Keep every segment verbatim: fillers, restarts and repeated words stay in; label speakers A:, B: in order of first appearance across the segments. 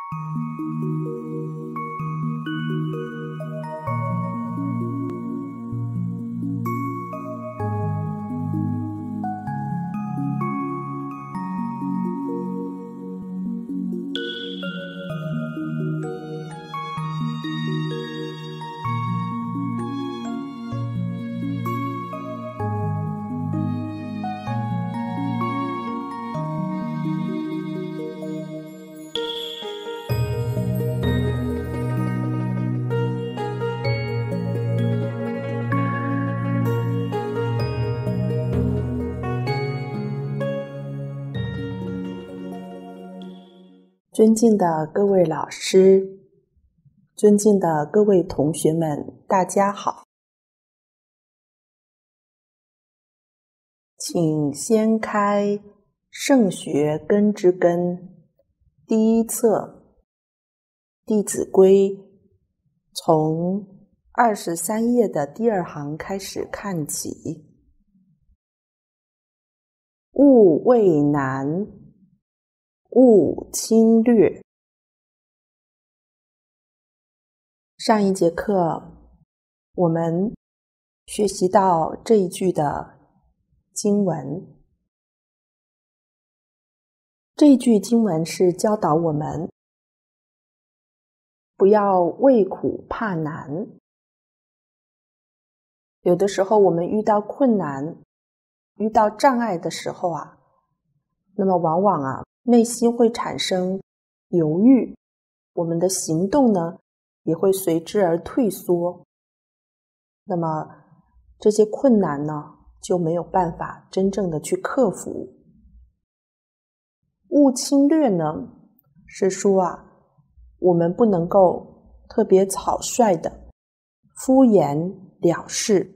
A: 尊敬的各位老师，尊敬的各位同学们，大家好。请先开《圣学根之根》第一册《弟子规》，从二十三页的第二行开始看起。勿畏难，勿轻略。上一节课我们学习到这一句的经文，这一句经文是教导我们不要畏苦怕难。有的时候我们遇到困难遇到障碍的时候啊，那么往往啊内心会产生犹豫，我们的行动呢也会随之而退缩，那么这些困难呢就没有办法真正的去克服。勿轻略呢是说啊，我们不能够特别草率的敷衍了事。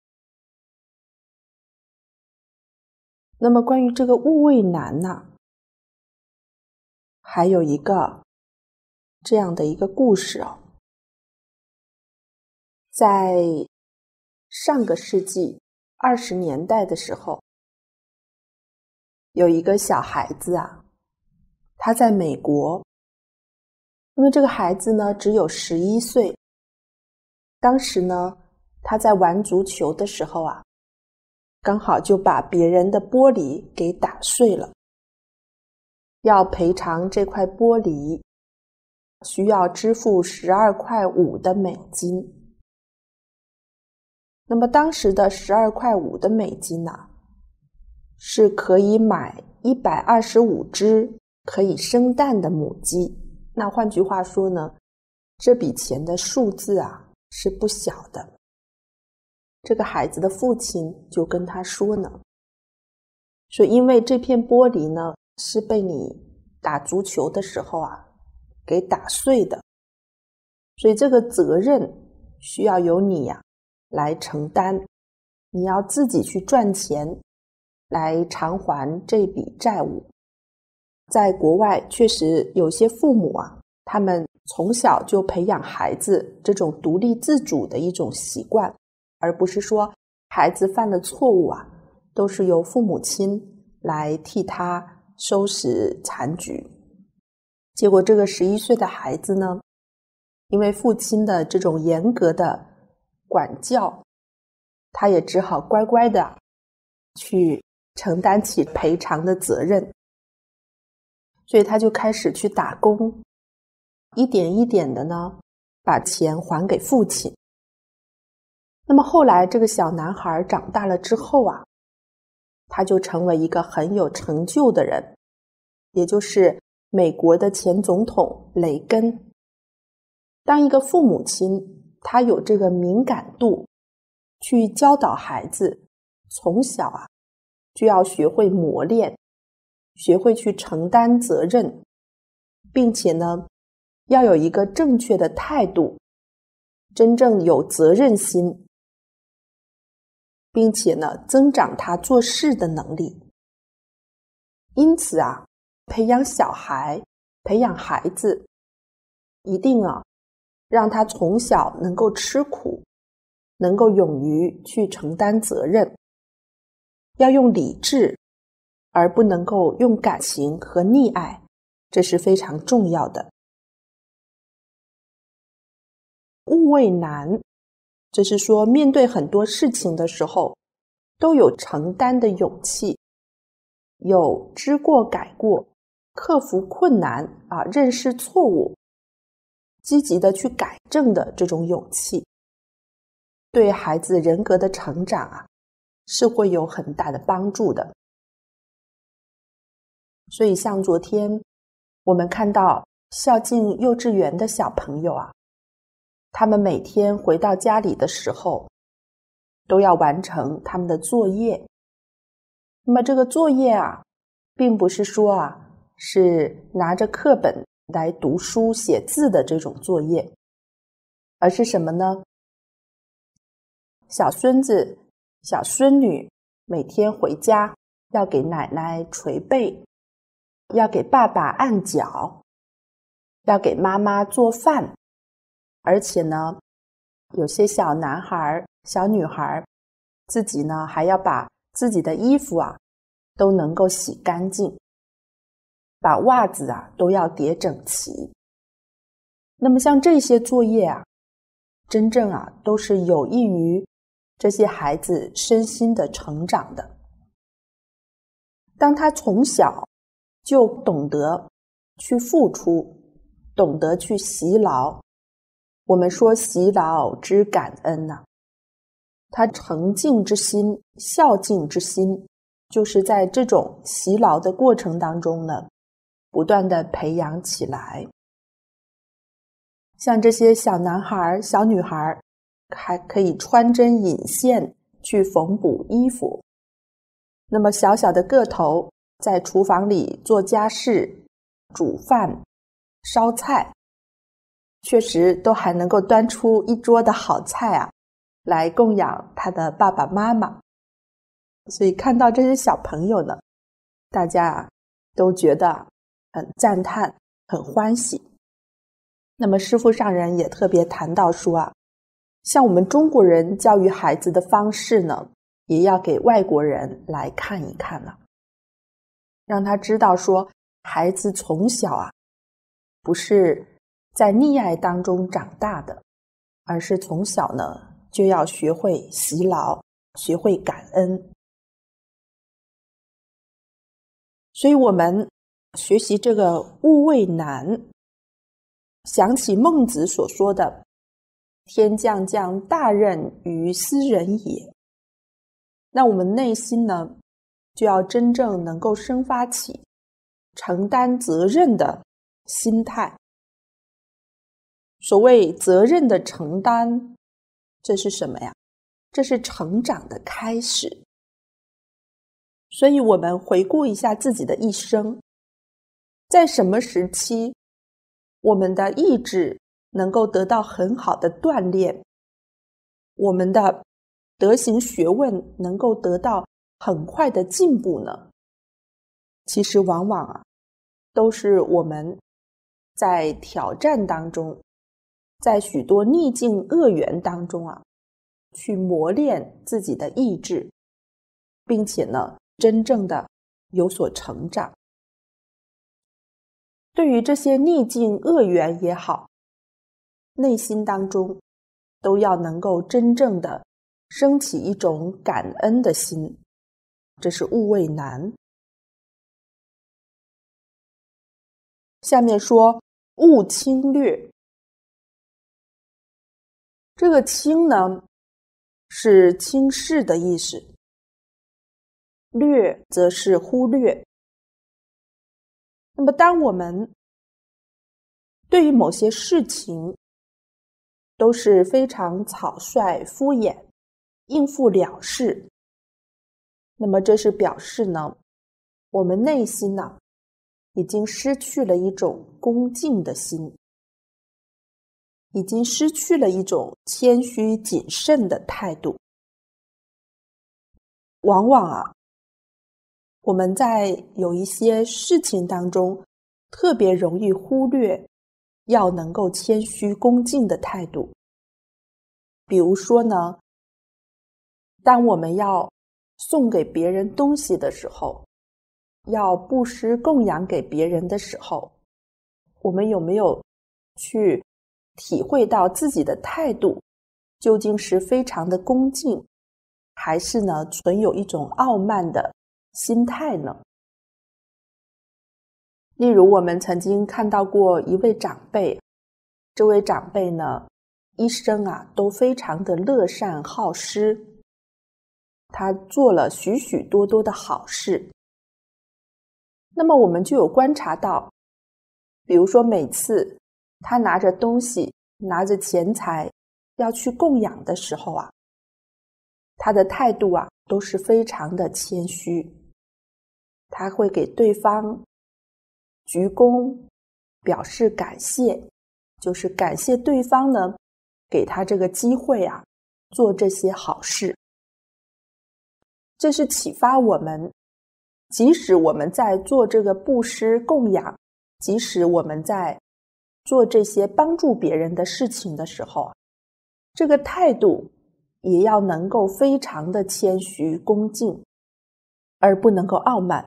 A: 那么关于这个勿畏难呢、啊，还有一个这样的一个故事哦，在上个世纪二十年代的时候，有一个小孩子啊，他在美国，因为这个孩子呢只有十一岁，当时呢他在玩足球的时候啊，刚好就把别人的玻璃给打碎了，要赔偿这块玻璃，需要支付十二块五的美金。那么当时的十二块五的美金呢、啊，是可以买一百二十五只可以生蛋的母鸡。那换句话说呢，这笔钱的数字啊是不小的。这个孩子的父亲就跟他说呢，说因为这片玻璃呢是被你打足球的时候啊给打碎的，所以这个责任需要由你呀、啊、来承担，你要自己去赚钱来偿还这笔债务。在国外确实有些父母啊，他们从小就培养孩子这种独立自主的一种习惯，而不是说孩子犯了错误啊，都是由父母亲来替他收拾残局。结果这个十一岁的孩子呢，因为父亲的这种严格的管教，他也只好乖乖的去承担起赔偿的责任，所以他就开始去打工，一点一点的呢把钱还给父亲。那么后来这个小男孩长大了之后啊，他就成为一个很有成就的人，也就是美国的前总统雷根。当一个父母亲他有这个敏感度去教导孩子，从小啊就要学会磨练，学会去承担责任，并且呢要有一个正确的态度，真正有责任心，并且呢增长他做事的能力。因此啊，培养小孩培养孩子一定啊让他从小能够吃苦，能够勇于去承担责任，要用理智而不能够用感情和溺爱，这是非常重要的。 勿畏难，这是说面对很多事情的时候，都有承担的勇气，有知过改过，克服困难啊，认识错误，积极的去改正的这种勇气，对孩子人格的成长啊，是会有很大的帮助的。所以像昨天我们看到孝敬幼稚园的小朋友啊，他们每天回到家里的时候，都要完成他们的作业。那么这个作业啊，并不是说啊，是拿着课本来读书写字的这种作业，而是什么呢？小孙子、小孙女每天回家要给奶奶捶背，要给爸爸按脚，要给妈妈做饭，而且呢，有些小男孩、小女孩自己呢还要把自己的衣服啊都能够洗干净，把袜子啊都要叠整齐。那么像这些作业啊，真正啊都是有益于这些孩子身心的成长的。当他从小就懂得去付出，懂得去习劳，我们说习劳之感恩呐、啊，他诚敬之心、孝敬之心，就是在这种习劳的过程当中呢，不断的培养起来。像这些小男孩、小女孩，还可以穿针引线去缝补衣服。那么小小的个头，在厨房里做家事、煮饭、烧菜，确实都还能够端出一桌的好菜啊，来供养他的爸爸妈妈。所以看到这些小朋友呢，大家啊都觉得很赞叹，很欢喜。那么师父上人也特别谈到说啊，像我们中国人教育孩子的方式呢，也要给外国人来看一看了，让他知道说，孩子从小啊，不是在溺爱当中长大的，而是从小呢就要学会习劳，学会感恩。所以我们学习这个勿畏难，想起孟子所说的天将降大任于斯人也，那我们内心呢，就要真正能够生发起承担责任的心态。所谓责任的承担，这是什么呀？这是成长的开始。所以我们回顾一下自己的一生，在什么时期我们的意志能够得到很好的锻炼，我们的德行学问能够得到很快的进步呢？其实往往啊，都是我们在挑战当中，在许多逆境恶缘当中啊，去磨练自己的意志，并且呢，真正的有所成长。对于这些逆境恶缘也好，内心当中都要能够真正的升起一种感恩的心，这是勿畏难。下面说勿轻略，这个轻呢，是轻视的意思，略则是忽略。那么当我们对于某些事情都是非常草率、敷衍、应付了事，那么这是表示呢，我们内心呢，已经失去了一种恭敬的心，已经失去了一种谦虚谨慎的态度。往往啊，我们在有一些事情当中，特别容易忽略要能够谦虚恭敬的态度。比如说呢，当我们要送给别人东西的时候，要布施供养给别人的时候，我们有没有去体会到自己的态度究竟是非常的恭敬，还是呢存有一种傲慢的心态呢？例如我们曾经看到过一位长辈，这位长辈呢一生啊都非常的乐善好施，他做了许许多多的好事。那么我们就有观察到，比如说每次他拿着东西拿着钱财要去供养的时候啊，他的态度啊都是非常的谦虚，他会给对方鞠躬表示感谢，就是感谢对方呢给他这个机会啊做这些好事。这是启发我们，即使我们在做这个布施供养，即使我们在做这些帮助别人的事情的时候，这个态度也要能够非常的谦虚恭敬，而不能够傲慢。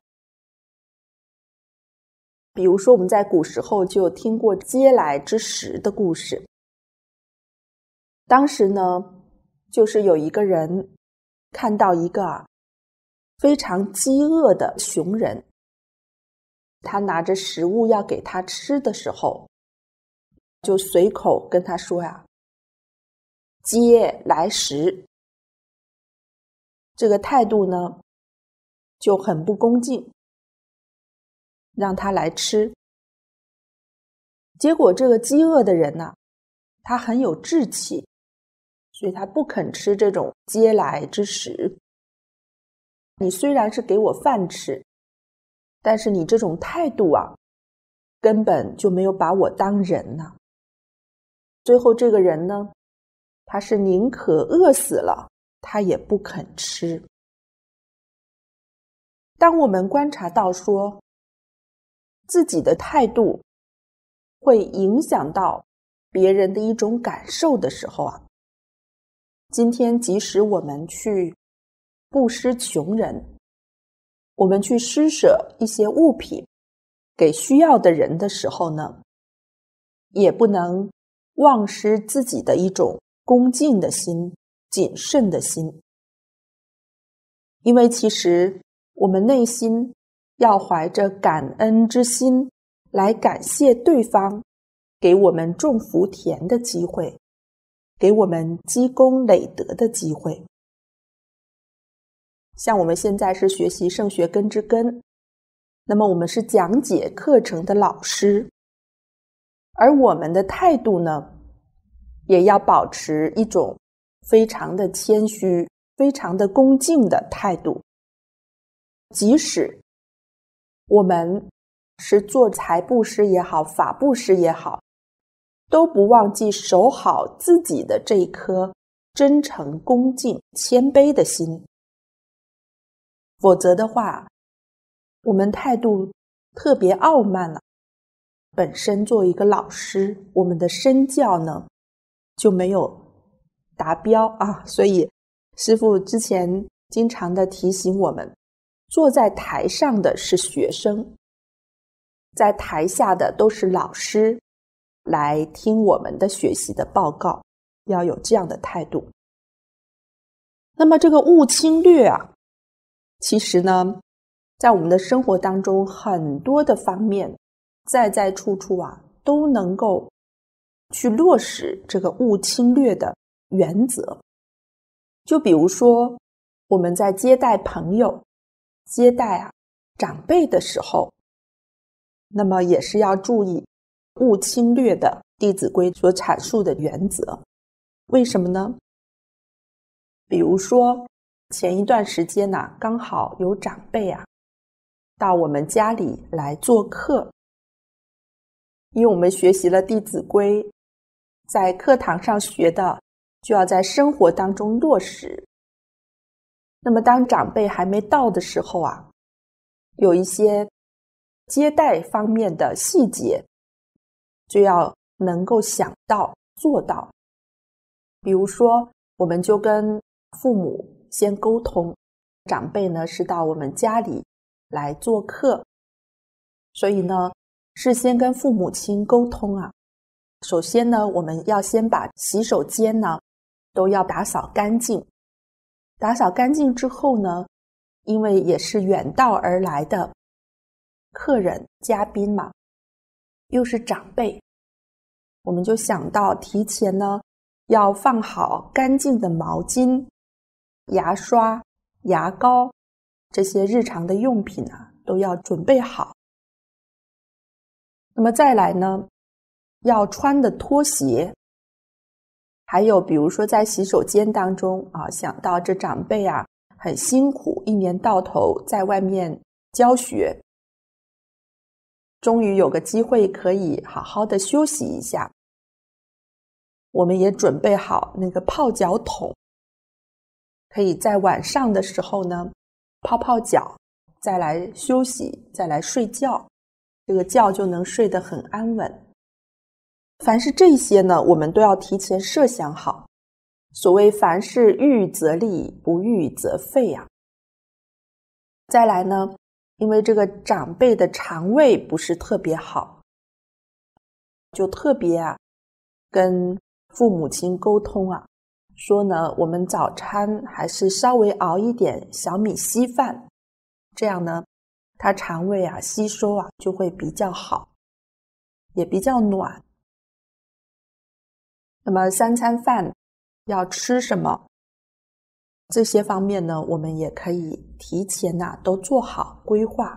A: 比如说我们在古时候就听过嗟来之食的故事。当时呢，就是有一个人看到一个啊非常饥饿的穷人，他拿着食物要给他吃的时候，就随口跟他说呀，嗟来食。这个态度呢就很不恭敬，让他来吃。结果这个饥饿的人呢，他很有志气，所以他不肯吃这种嗟来之食。你虽然是给我饭吃，但是你这种态度啊，根本就没有把我当人呐。最后这个人呢，他是宁可饿死了，他也不肯吃。当我们观察到说，自己的态度会影响到别人的一种感受的时候啊，今天即使我们去布施穷人，我们去施舍一些物品给需要的人的时候呢，也不能忘失自己的一种恭敬的心、谨慎的心。因为其实我们内心要怀着感恩之心来感谢对方给我们种福田的机会，给我们积功累德的机会。像我们现在是学习圣学根之根，那么我们是讲解课程的老师，而我们的态度呢，也要保持一种非常的谦虚、非常的恭敬的态度。即使我们是做财布施也好，法布施也好，都不忘记守好自己的这一颗真诚、恭敬、谦卑的心。否则的话，我们态度特别傲慢了，本身作为一个老师，我们的身教呢就没有达标啊。所以师父之前经常的提醒我们，坐在台上的是学生，在台下的都是老师，来听我们的学习的报告，要有这样的态度。那么这个勿轻略啊，其实呢，在我们的生活当中很多的方面，在在处处啊，都能够去落实这个勿轻略的原则。就比如说，我们在接待朋友、接待啊长辈的时候，那么也是要注意勿轻略的《弟子规》所阐述的原则。为什么呢？比如说前一段时间啊，刚好有长辈啊到我们家里来做客。因为我们学习了《弟子规》，在课堂上学的就要在生活当中落实。那么当长辈还没到的时候啊，有一些接待方面的细节就要能够想到做到。比如说，我们就跟父母先沟通，长辈呢是到我们家里来做客，所以呢事先跟父母亲沟通啊， 首先呢，我们要先把洗手间呢都要打扫干净。打扫干净之后呢，因为也是远道而来的客人嘉宾嘛，又是长辈，我们就想到提前呢要放好干净的毛巾、牙刷、牙膏，这些日常的用品啊都要准备好。那么再来呢，要穿的拖鞋，还有比如说在洗手间当中啊，想到这长辈啊很辛苦，一年到头在外面教学，终于有个机会可以好好的休息一下，我们也准备好那个泡脚桶，可以在晚上的时候呢泡泡脚，再来休息，再来睡觉，这个觉就能睡得很安稳。凡是这些呢，我们都要提前设想好。所谓凡事预则立，不预则废啊。再来呢，因为这个长辈的肠胃不是特别好，就特别啊跟父母亲沟通啊，说呢我们早餐还是稍微熬一点小米稀饭，这样呢他肠胃啊吸收啊就会比较好，也比较暖。那么三餐饭要吃什么，这些方面呢我们也可以提前啊都做好规划。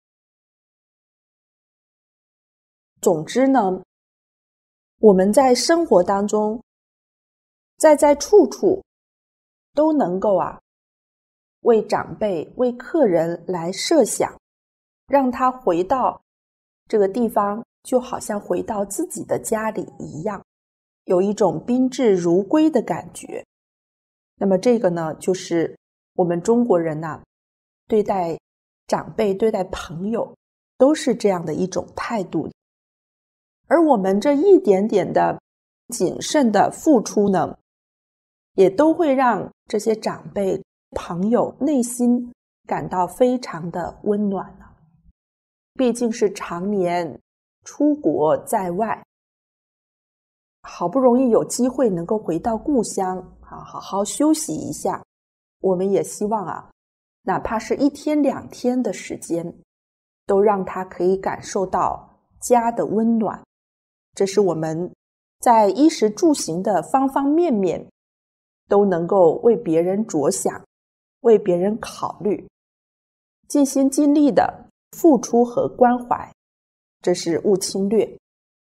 A: 总之呢，我们在生活当中在在处处都能够啊为长辈为客人来设想，让他回到这个地方就好像回到自己的家里一样，有一种宾至如归的感觉。那么这个呢，就是我们中国人啊，对待长辈对待朋友都是这样的一种态度。而我们这一点点的谨慎的付出呢，也都会让这些长辈朋友内心感到非常的温暖了。毕竟是常年出国在外，好不容易有机会能够回到故乡啊，好好休息一下。我们也希望啊，哪怕是一天两天的时间，都让他可以感受到家的温暖。这是我们在衣食住行的方方面面都能够为别人着想，为别人考虑，尽心尽力的付出和关怀，这是勿轻略。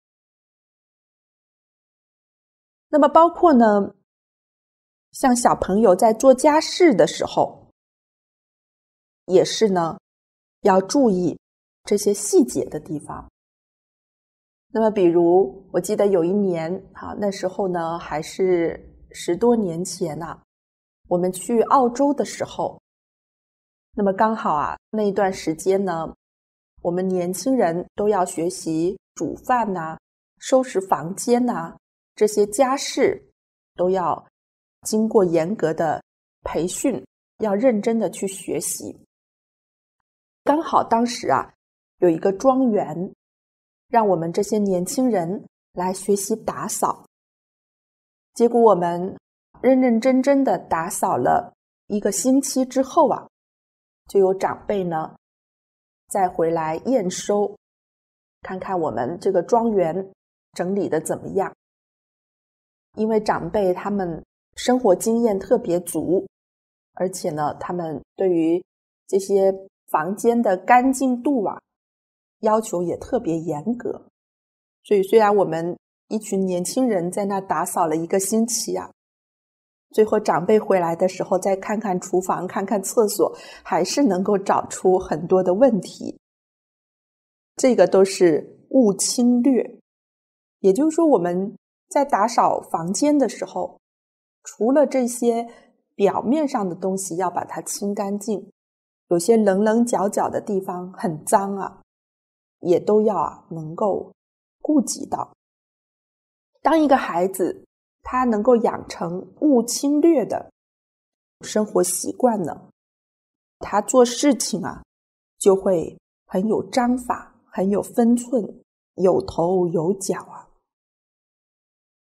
A: 那么包括呢，像小朋友在做家事的时候，也是呢要注意这些细节的地方。那么比如我记得有一年啊，那时候呢还是十多年前啊，我们去澳洲的时候，那么刚好啊那一段时间呢，我们年轻人都要学习煮饭啊，收拾房间啊，这些家事都要经过严格的培训，要认真的去学习。刚好当时啊有一个庄园，让我们这些年轻人来学习打扫。结果我们认认真真的打扫了一个星期之后啊，就有长辈呢再回来验收，看看我们这个庄园整理的怎么样。因为长辈他们生活经验特别足，而且呢他们对于这些房间的干净度啊要求也特别严格，所以虽然我们一群年轻人在那打扫了一个星期啊，最后长辈回来的时候再看看厨房看看厕所，还是能够找出很多的问题。这个都是勿轻略，也就是说我们在打扫房间的时候，除了这些表面上的东西要把它清干净，有些棱棱角角的地方很脏啊，也都要啊能够顾及到。当一个孩子他能够养成勿轻略的生活习惯呢，他做事情啊就会很有章法，很有分寸，有头有脚啊。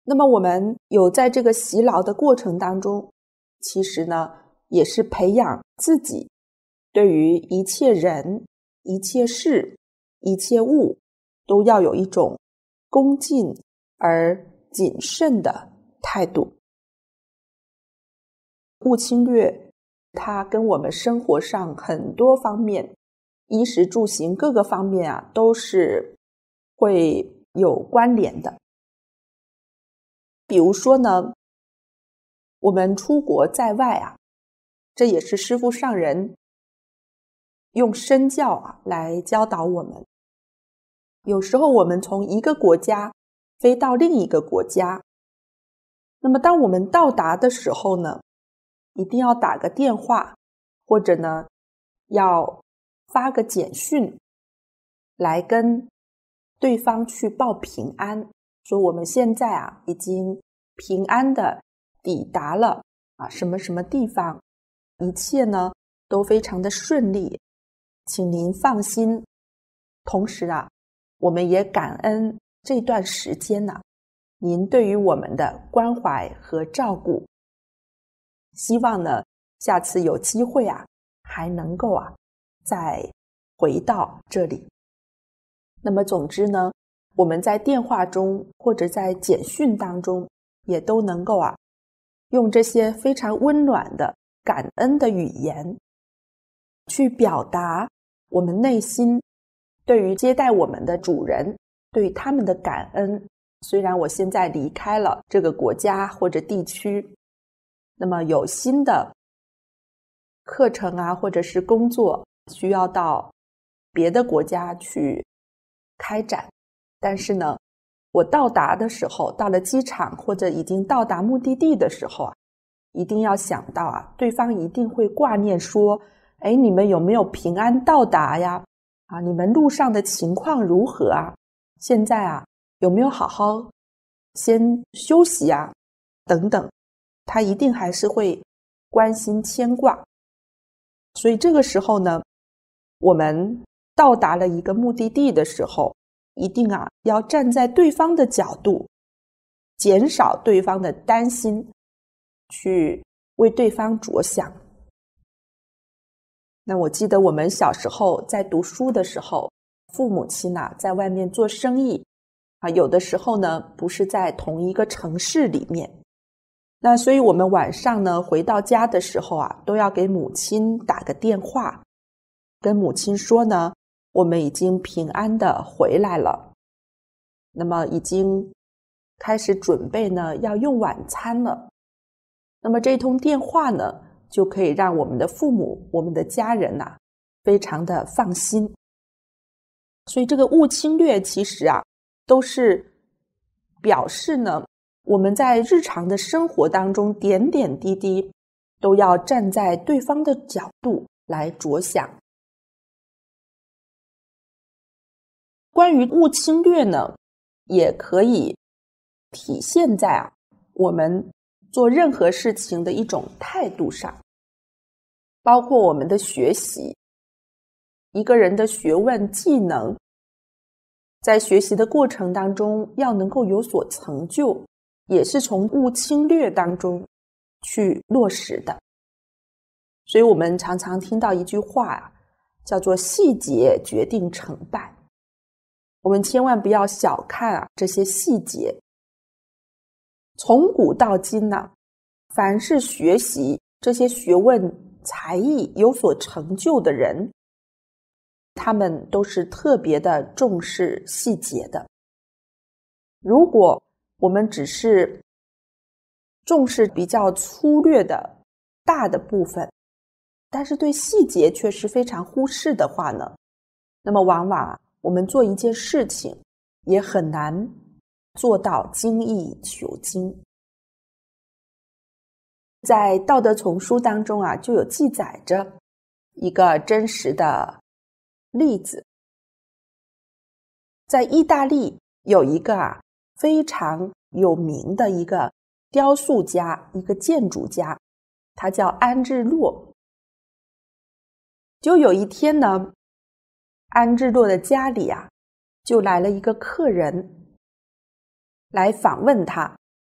A: 那么我们有在这个习劳的过程当中，其实呢也是培养自己对于一切人、一切事、一切物都要有一种恭敬而谨慎的态度。物侵略它跟我们生活上很多方面，衣食住行各个方面啊，都是会有关联的。比如说呢，我们出国在外啊，这也是师父上人用身教啊来教导我们。有时候我们从一个国家飞到另一个国家，那么当我们到达的时候呢，一定要打个电话，或者呢要发个简讯来跟对方去报平安，说我们现在啊已经平安的抵达了啊什么什么地方，一切呢都非常的顺利，请您放心。同时啊，我们也感恩这段时间呢、啊、您对于我们的关怀和照顾，希望呢下次有机会啊还能够啊再回到这里。那么总之呢，我们在电话中或者在简讯当中也都能够啊用这些非常温暖的感恩的语言去表达我们内心对于接待我们的主人对他们的感恩。虽然我现在离开了这个国家或者地区，那么有新的课程啊或者是工作需要到别的国家去开展，但是呢我到达的时候，到了机场或者已经到达目的地的时候啊，一定要想到啊，对方一定会挂念说，哎，你们有没有平安到达呀？啊，你们路上的情况如何啊？现在啊，有没有好好先休息啊？等等，他一定还是会关心牵挂。所以这个时候呢，我们到达了一个目的地的时候，一定啊要站在对方的角度，减少对方的担心，去为对方着想。那我记得我们小时候在读书的时候，父母亲啊在外面做生意啊，有的时候呢不是在同一个城市里面，那所以我们晚上呢回到家的时候啊，都要给母亲打个电话，跟母亲说呢，我们已经平安的回来了，那么已经开始准备呢要用晚餐了。那么这通电话呢，就可以让我们的父母、我们的家人啊，非常的放心。所以这个勿侵略其实啊，都是表示呢，我们在日常的生活当中点点滴滴都要站在对方的角度来着想。关于勿侵略呢，也可以体现在啊我们做任何事情的一种态度上，包括我们的学习，一个人的学问技能，在学习的过程当中要能够有所成就，也是从勿侵略当中去落实的。所以我们常常听到一句话啊，叫做细节决定成败。我们千万不要小看啊这些细节。从古到今呢、啊，凡是学习这些学问才艺有所成就的人，他们都是特别的重视细节的。如果我们只是重视比较粗略的大的部分，但是对细节却是非常忽视的话呢，那么往往我们做一件事情也很难做到精益求精。在《道德丛书》当中啊，就有记载着一个真实的例子。在意大利有一个啊非常有名的一个雕塑家，一个建筑家，他叫安日洛。就有一天呢，安日洛的家里啊，就来了一个客人来访问他，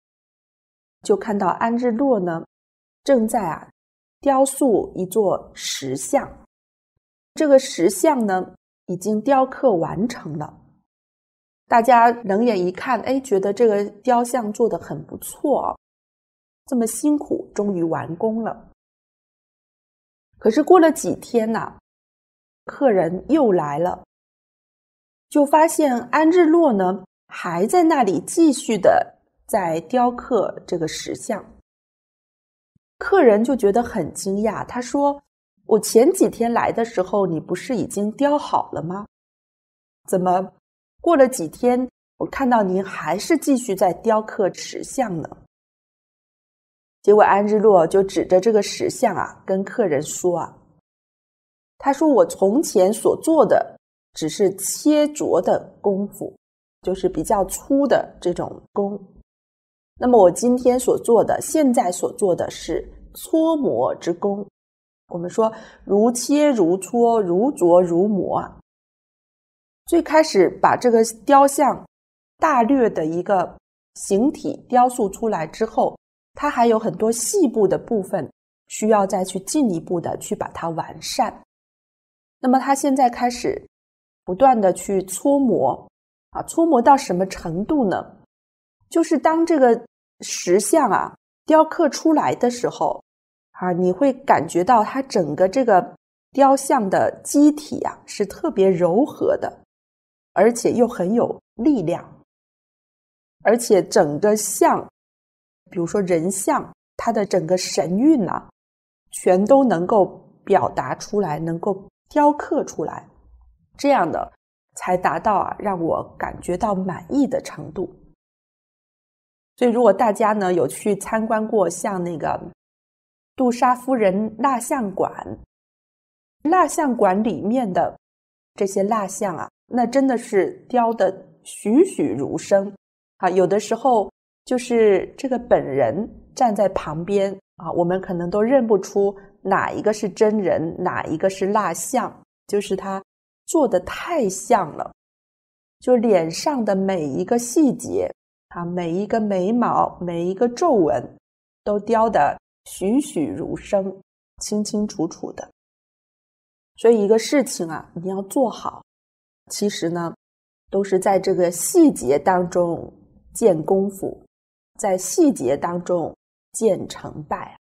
A: 就看到安日洛呢正在啊雕塑一座石像，这个石像呢已经雕刻完成了。大家冷眼一看，哎，觉得这个雕像做得很不错哦，这么辛苦，终于完工了。可是过了几天呢、啊，客人又来了，就发现安日洛呢还在那里继续的在雕刻这个石像。客人就觉得很惊讶，他说：我前几天来的时候，你不是已经雕好了吗？怎么过了几天，我看到您还是继续在雕刻石像呢？结果安日洛就指着这个石像啊，跟客人说啊，他说我从前所做的只是切琢的功夫，就是比较粗的这种工。那么我今天所做的，现在所做的是搓磨之功。我们说如切如搓，如琢如磨啊。最开始把这个雕像大略的一个形体雕塑出来之后，它还有很多细部的部分需要再去进一步的去把它完善。那么他现在开始不断的去搓磨啊，搓磨到什么程度呢？就是当这个石像啊雕刻出来的时候啊，你会感觉到它整个这个雕像的机体啊是特别柔和的，而且又很有力量，而且整个像，比如说人像，它的整个神韵啊，全都能够表达出来，能够雕刻出来，这样的才达到啊让我感觉到满意的程度。所以如果大家呢有去参观过像那个杜莎夫人蜡像馆，蜡像馆里面的这些蜡像啊，那真的是雕得栩栩如生啊！有的时候就是这个本人站在旁边啊，我们可能都认不出哪一个是真人，哪一个是蜡像，就是他做得太像了，就脸上的每一个细节啊，每一个眉毛，每一个皱纹都雕得栩栩如生，清清楚楚的。所以一个事情啊，你要做好，其实呢都是在这个细节当中见功夫，在细节当中见成败。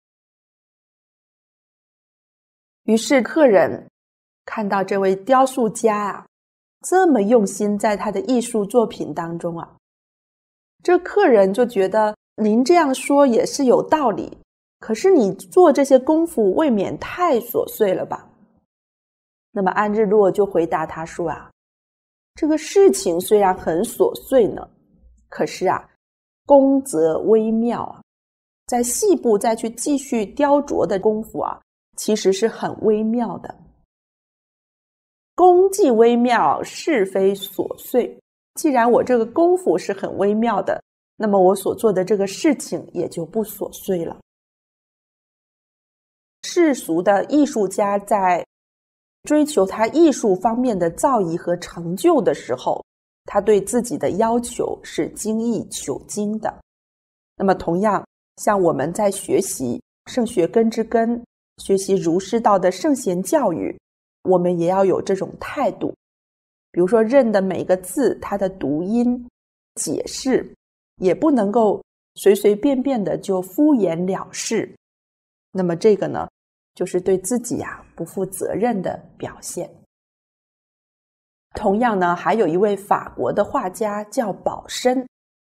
A: 于是客人看到这位雕塑家啊这么用心在他的艺术作品当中啊，这客人就觉得您这样说也是有道理，可是你做这些功夫未免太琐碎了吧。那么安日洛就回答他说啊，这个事情虽然很琐碎呢，可是啊功则微妙啊，在细部再去继续雕琢的功夫啊，其实是很微妙的。功既微妙，是非琐碎。既然我这个功夫是很微妙的，那么我所做的这个事情也就不琐碎了。世俗的艺术家在追求他艺术方面的造诣和成就的时候，他对自己的要求是精益求精的。那么同样，像我们在学习圣学根之根，学习儒释道的圣贤教育，我们也要有这种态度。比如说认的每个字，它的读音解释也不能够随随便便的就敷衍了事，那么这个呢就是对自己啊不负责任的表现。同样呢，还有一位法国的画家叫保身。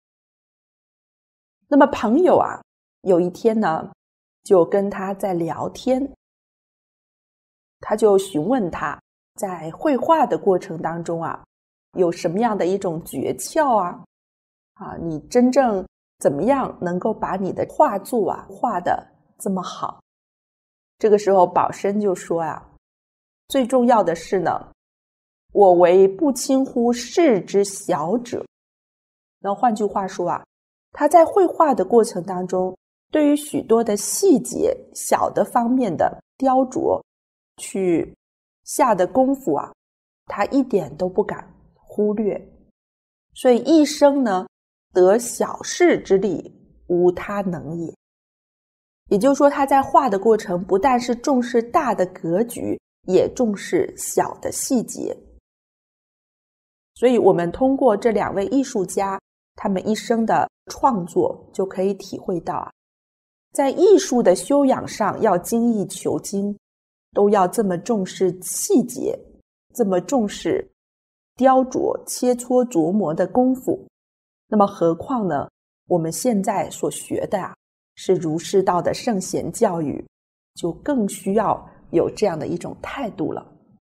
A: 那么朋友啊有一天呢就跟他在聊天，他就询问他在绘画的过程当中啊有什么样的一种诀窍啊啊，你真正怎么样能够把你的画作啊画得这么好。这个时候保身就说啊，最重要的是呢，我为不轻忽事之小者。那换句话说啊，他在绘画的过程当中，对于许多的细节小的方面的雕琢去下的功夫啊，他一点都不敢忽略。所以一生呢得小事之力， 无他能也。也就是说，他在画的过程不但是重视大的格局，也重视小的细节。所以我们通过这两位艺术家他们一生的创作，就可以体会到啊，在艺术的修养上要精益求精，都要这么重视细节，这么重视雕琢切磋琢磨的功夫。那么何况呢，我们现在所学的啊是儒释道的圣贤教育，就更需要有这样的一种态度了。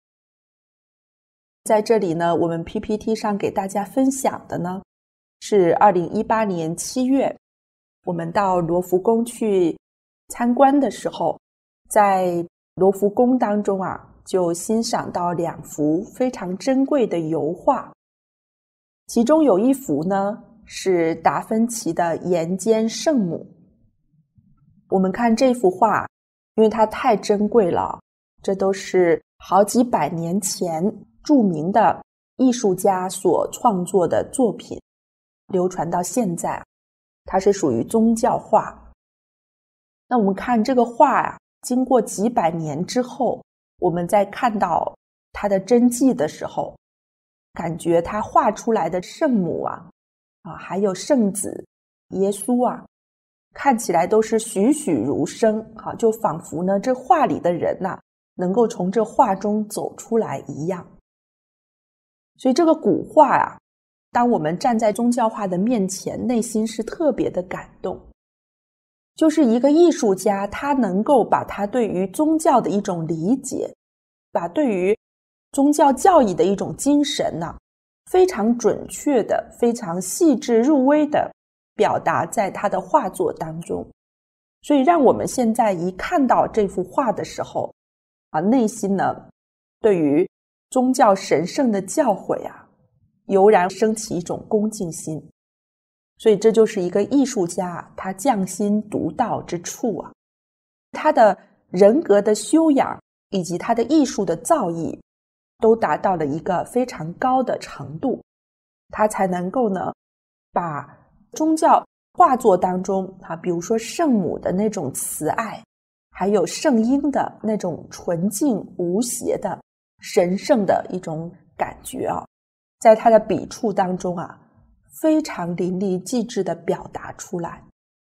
A: 在这里呢，我们 P P T 上给大家分享的呢，是二零一八年七月，我们到罗浮宫去参观的时候，在罗浮宫当中啊，就欣赏到两幅非常珍贵的油画。其中有一幅呢，是达芬奇的《岩间圣母》。我们看这幅画，因为它太珍贵了，这都是好几百年前著名的艺术家所创作的作品，流传到现在，它是属于宗教画。那我们看这个画啊，经过几百年之后，我们在看到它的真迹的时候，感觉它画出来的圣母啊，啊，还有圣子耶稣啊，看起来都是栩栩如生啊，就仿佛呢这画里的人啊，能够从这画中走出来一样。所以这个古画啊，当我们站在宗教画的面前，内心是特别的感动。就是一个艺术家，他能够把他对于宗教的一种理解，把对于宗教教义的一种精神呢、啊，非常准确的、非常细致入微的表达在他的画作当中。所以让我们现在一看到这幅画的时候啊，内心呢对于宗教神圣的教诲啊，油然升起一种恭敬心。所以这就是一个艺术家他匠心独到之处啊，他的人格的修养以及他的艺术的造诣都达到了一个非常高的程度，他才能够呢把宗教画作当中啊，比如说圣母的那种慈爱，还有圣婴的那种纯净无邪的神圣的一种感觉啊，在他的笔触当中啊，非常淋漓尽致地表达出来。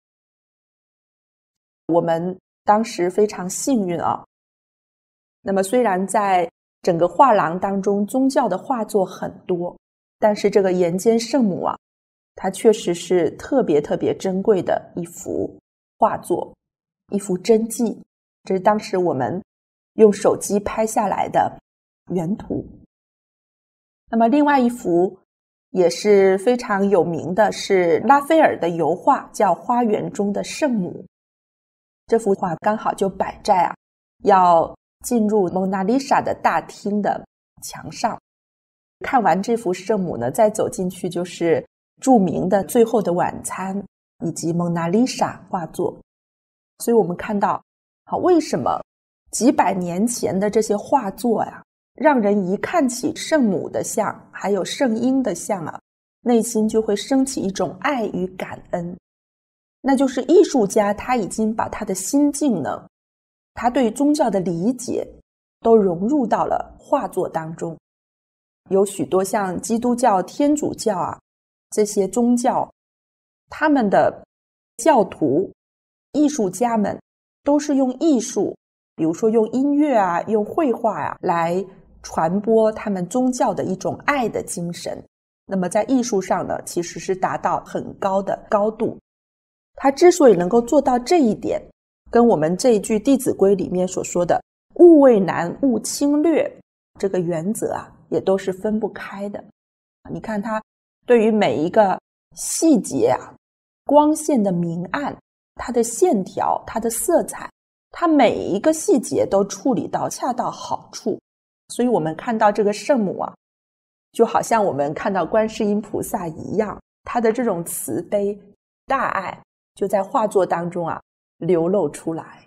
A: 我们当时非常幸运啊，那么虽然在整个画廊当中宗教的画作很多，但是这个岩间圣母啊，它确实是特别特别珍贵的一幅画作，一幅真迹。这是当时我们用手机拍下来的原图。那么另外一幅也是非常有名的，是拉斐尔的油画，叫《花园中的圣母》。这幅画刚好就摆在啊，要进入蒙娜丽莎的大厅的墙上。看完这幅圣母呢，再走进去就是著名的《最后的晚餐》以及蒙娜丽莎画作。所以我们看到，好，为什么几百年前的这些画作呀，让人一看起圣母的像，还有圣婴的像啊，内心就会升起一种爱与感恩。那就是艺术家他已经把他的心境呢，他对宗教的理解都融入到了画作当中。有许多像基督教、天主教啊这些宗教，他们的教徒、艺术家们都是用艺术，比如说用音乐啊、用绘画啊来传播他们宗教的一种爱的精神。那么在艺术上呢，其实是达到很高的高度。他之所以能够做到这一点，跟我们这一句《弟子规》里面所说的勿畏难，勿轻略这个原则啊，也都是分不开的。你看他对于每一个细节啊，光线的明暗，它的线条，它的色彩，它每一个细节都处理到恰到好处。所以我们看到这个圣母啊，就好像我们看到观世音菩萨一样，他的这种慈悲大爱就在画作当中啊流露出来。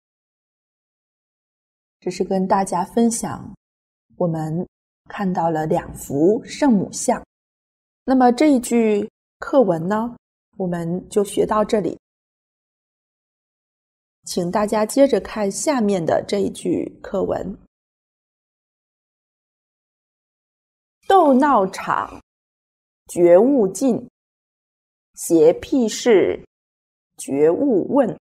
A: 这是跟大家分享我们看到了两幅圣母像。那么这一句课文呢， 我们就学到这里，请大家接着看下面的这一句课文。斗闹场，觉悟尽，邪僻事，觉悟问。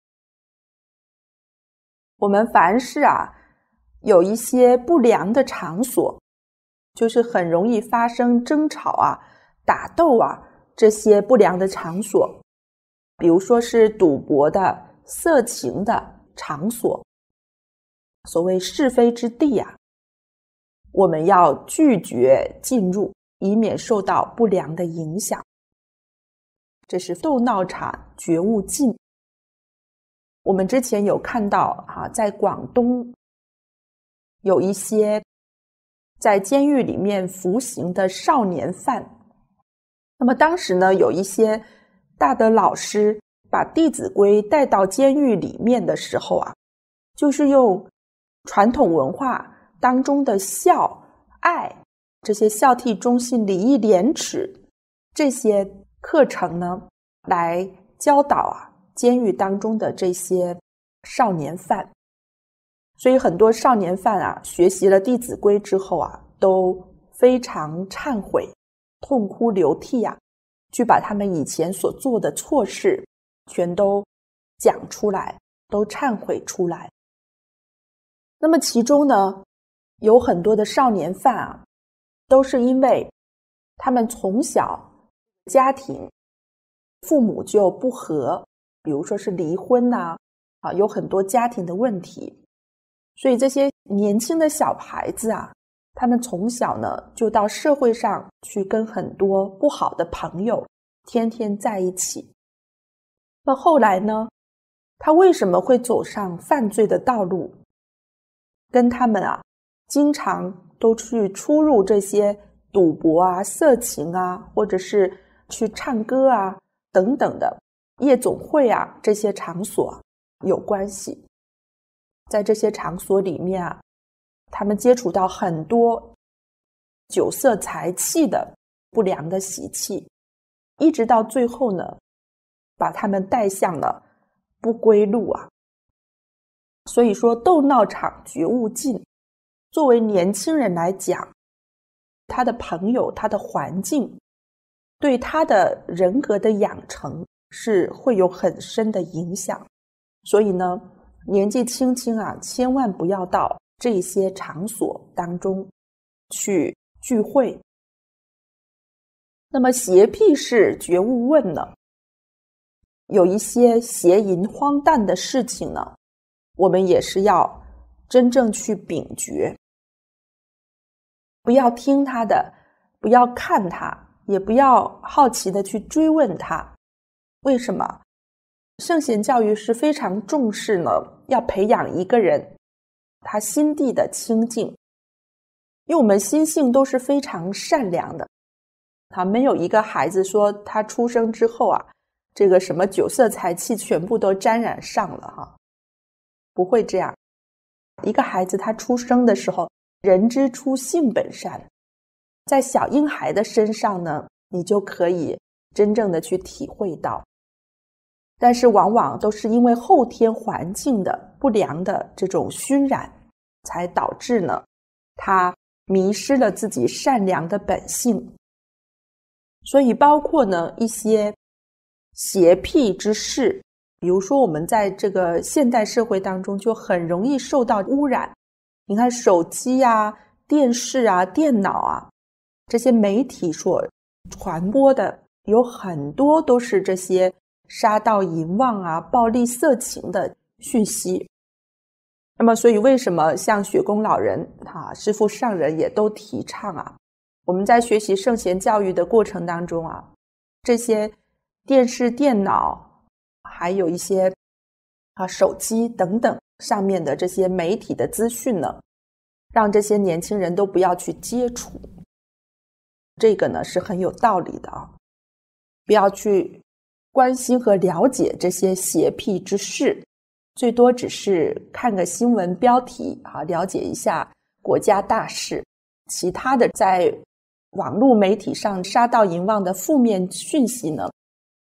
A: 我们凡事啊，有一些不良的场所，就是很容易发生争吵啊、打斗啊这些不良的场所，比如说是赌博的、色情的场所，所谓是非之地啊，我们要拒绝进入，以免受到不良的影响。这是斗闹场，觉悟尽。我们之前有看到啊，在广东有一些在监狱里面服刑的少年犯，那么当时呢，有一些大的老师把《弟子规》带到监狱里面的时候啊，就是用传统文化当中的孝、爱，这些孝悌忠信、礼义廉耻这些课程呢，来教导啊监狱当中的这些少年犯。所以很多少年犯啊，学习了《弟子规》之后啊，都非常忏悔，痛哭流涕啊，去把他们以前所做的错事全都讲出来，都忏悔出来。那么其中呢，有很多的少年犯啊，都是因为他们从小家庭父母就不和，比如说是离婚呐、啊，有很多家庭的问题，所以这些年轻的小孩子啊，他们从小呢就到社会上去跟很多不好的朋友天天在一起。那后来呢，他为什么会走上犯罪的道路？跟他们啊经常都去出入这些赌博啊、色情啊，或者是去唱歌啊等等的夜总会啊这些场所有关系。在这些场所里面啊，他们接触到很多酒色财气的不良的习气，一直到最后呢，把他们带向了不归路啊。所以说斗闹场，觉悟尽。作为年轻人来讲，他的朋友、他的环境对他的人格的养成是会有很深的影响。所以呢，年纪轻轻啊，千万不要到这些场所当中去聚会。那么邪僻事，觉悟问呢，有一些邪淫荒诞的事情呢，我们也是要真正去秉绝，不要听他的，不要看他，也不要好奇的去追问他。为什么？圣贤教育是非常重视呢，要培养一个人他心地的清净，因为我们心性都是非常善良的啊，没有一个孩子说他出生之后啊，这个什么酒色财气全部都沾染上了哈，不会这样。一个孩子他出生的时候，人之初性本善，在小婴孩的身上呢，你就可以真正的去体会到。但是往往都是因为后天环境的不良的这种熏染，才导致呢他迷失了自己善良的本性。所以包括呢一些邪僻之事，比如说我们在这个现代社会当中就很容易受到污染。你看手机啊、电视啊、电脑啊，这些媒体所传播的有很多都是这些杀盗淫妄啊、暴力色情的讯息。那么所以为什么像雪宫老人啊、师父上人也都提倡啊，我们在学习圣贤教育的过程当中啊，这些电视、电脑还有一些啊手机等等上面的这些媒体的资讯呢，让这些年轻人都不要去接触。这个呢是很有道理的啊，不要去关心和了解这些邪僻之事，最多只是看个新闻标题啊，了解一下国家大事，其他的在网络媒体上杀盗淫妄的负面讯息呢，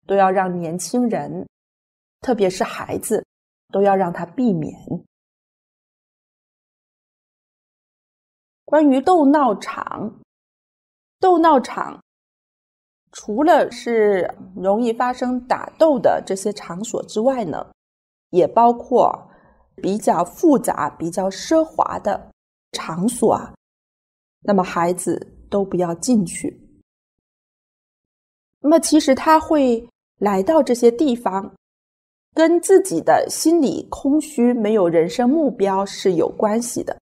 A: 都要让年轻人，特别是孩子，都要让他避免。关于斗闹场，斗闹场除了是容易发生打斗的这些场所之外呢，也包括比较复杂、比较奢华的场所啊，那么孩子都不要进去。那么其实他会来到这些地方，跟自己的心理空虚、没有人生目标是有关系的。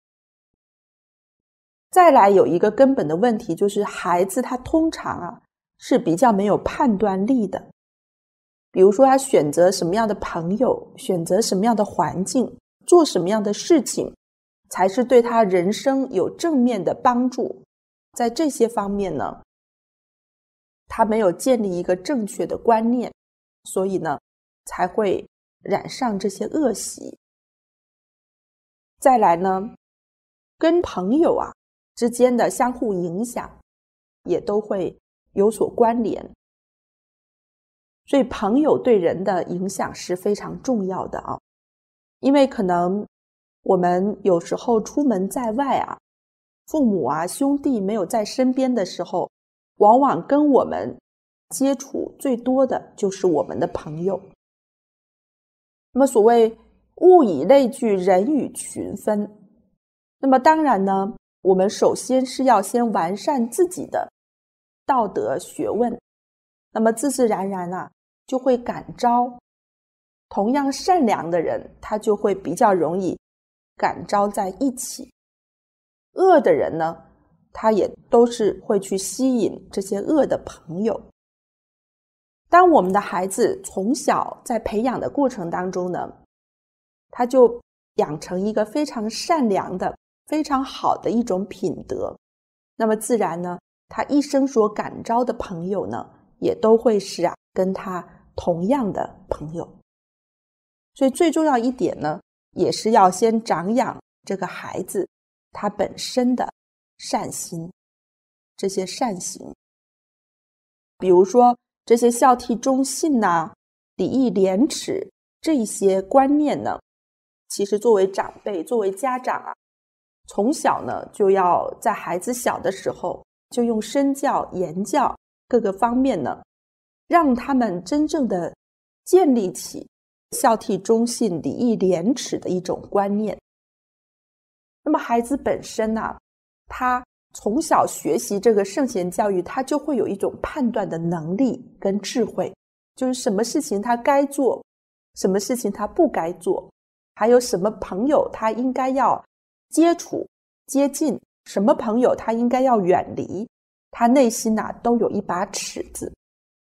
A: 再来有一个根本的问题，就是孩子他通常啊是比较没有判断力的。比如说他选择什么样的朋友，选择什么样的环境，做什么样的事情，才是对他人生有正面的帮助。在这些方面呢，他没有建立一个正确的观念，所以呢，才会染上这些恶习。再来呢，跟朋友啊之间的相互影响，也都会有所关联。所以朋友对人的影响是非常重要的啊，因为可能我们有时候出门在外啊，父母啊兄弟没有在身边的时候，往往跟我们接触最多的就是我们的朋友。那么所谓物以类聚，人以群分，那么当然呢，我们首先是要先完善自己的道德学问，那么自自然然啊就会感召同样善良的人，他就会比较容易感召在一起。恶的人呢，他也都是会去吸引这些恶的朋友。当我们的孩子从小在培养的过程当中呢，他就养成一个非常善良的、非常好的一种品德，那么自然呢，他一生所感召的朋友呢，也都会是啊跟他同样的朋友。所以最重要一点呢，也是要先长养这个孩子他本身的善心，这些善行。比如说这些孝悌忠信呐、啊、礼义廉耻这些观念呢，其实作为长辈、作为家长啊，从小呢就要在孩子小的时候，就用身教、言教各个方面呢，让他们真正的建立起孝悌忠信、礼义廉耻的一种观念。那么孩子本身啊，他从小学习这个圣贤教育，他就会有一种判断的能力跟智慧，就是什么事情他该做，什么事情他不该做，还有什么朋友他应该要接触接近，什么朋友他应该要远离，他内心啊都有一把尺子。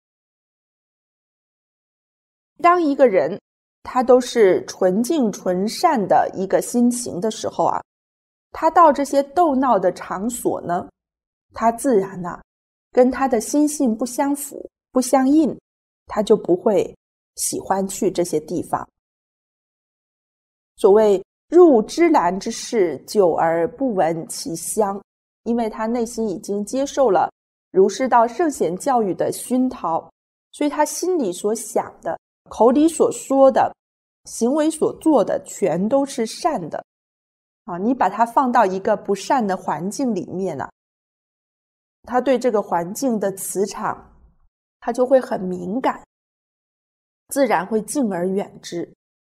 A: 当一个人他都是纯净纯善的一个心情的时候啊，他到这些斗闹的场所呢，他自然啊跟他的心性不相符不相应，他就不会喜欢去这些地方。所谓入芝兰之室，久而不闻其香，因为他内心已经接受了儒释道圣贤教育的熏陶，所以他心里所想的、口里所说的、行为所做的全都是善的啊！你把它放到一个不善的环境里面啊，他对这个环境的磁场他就会很敏感，自然会敬而远之。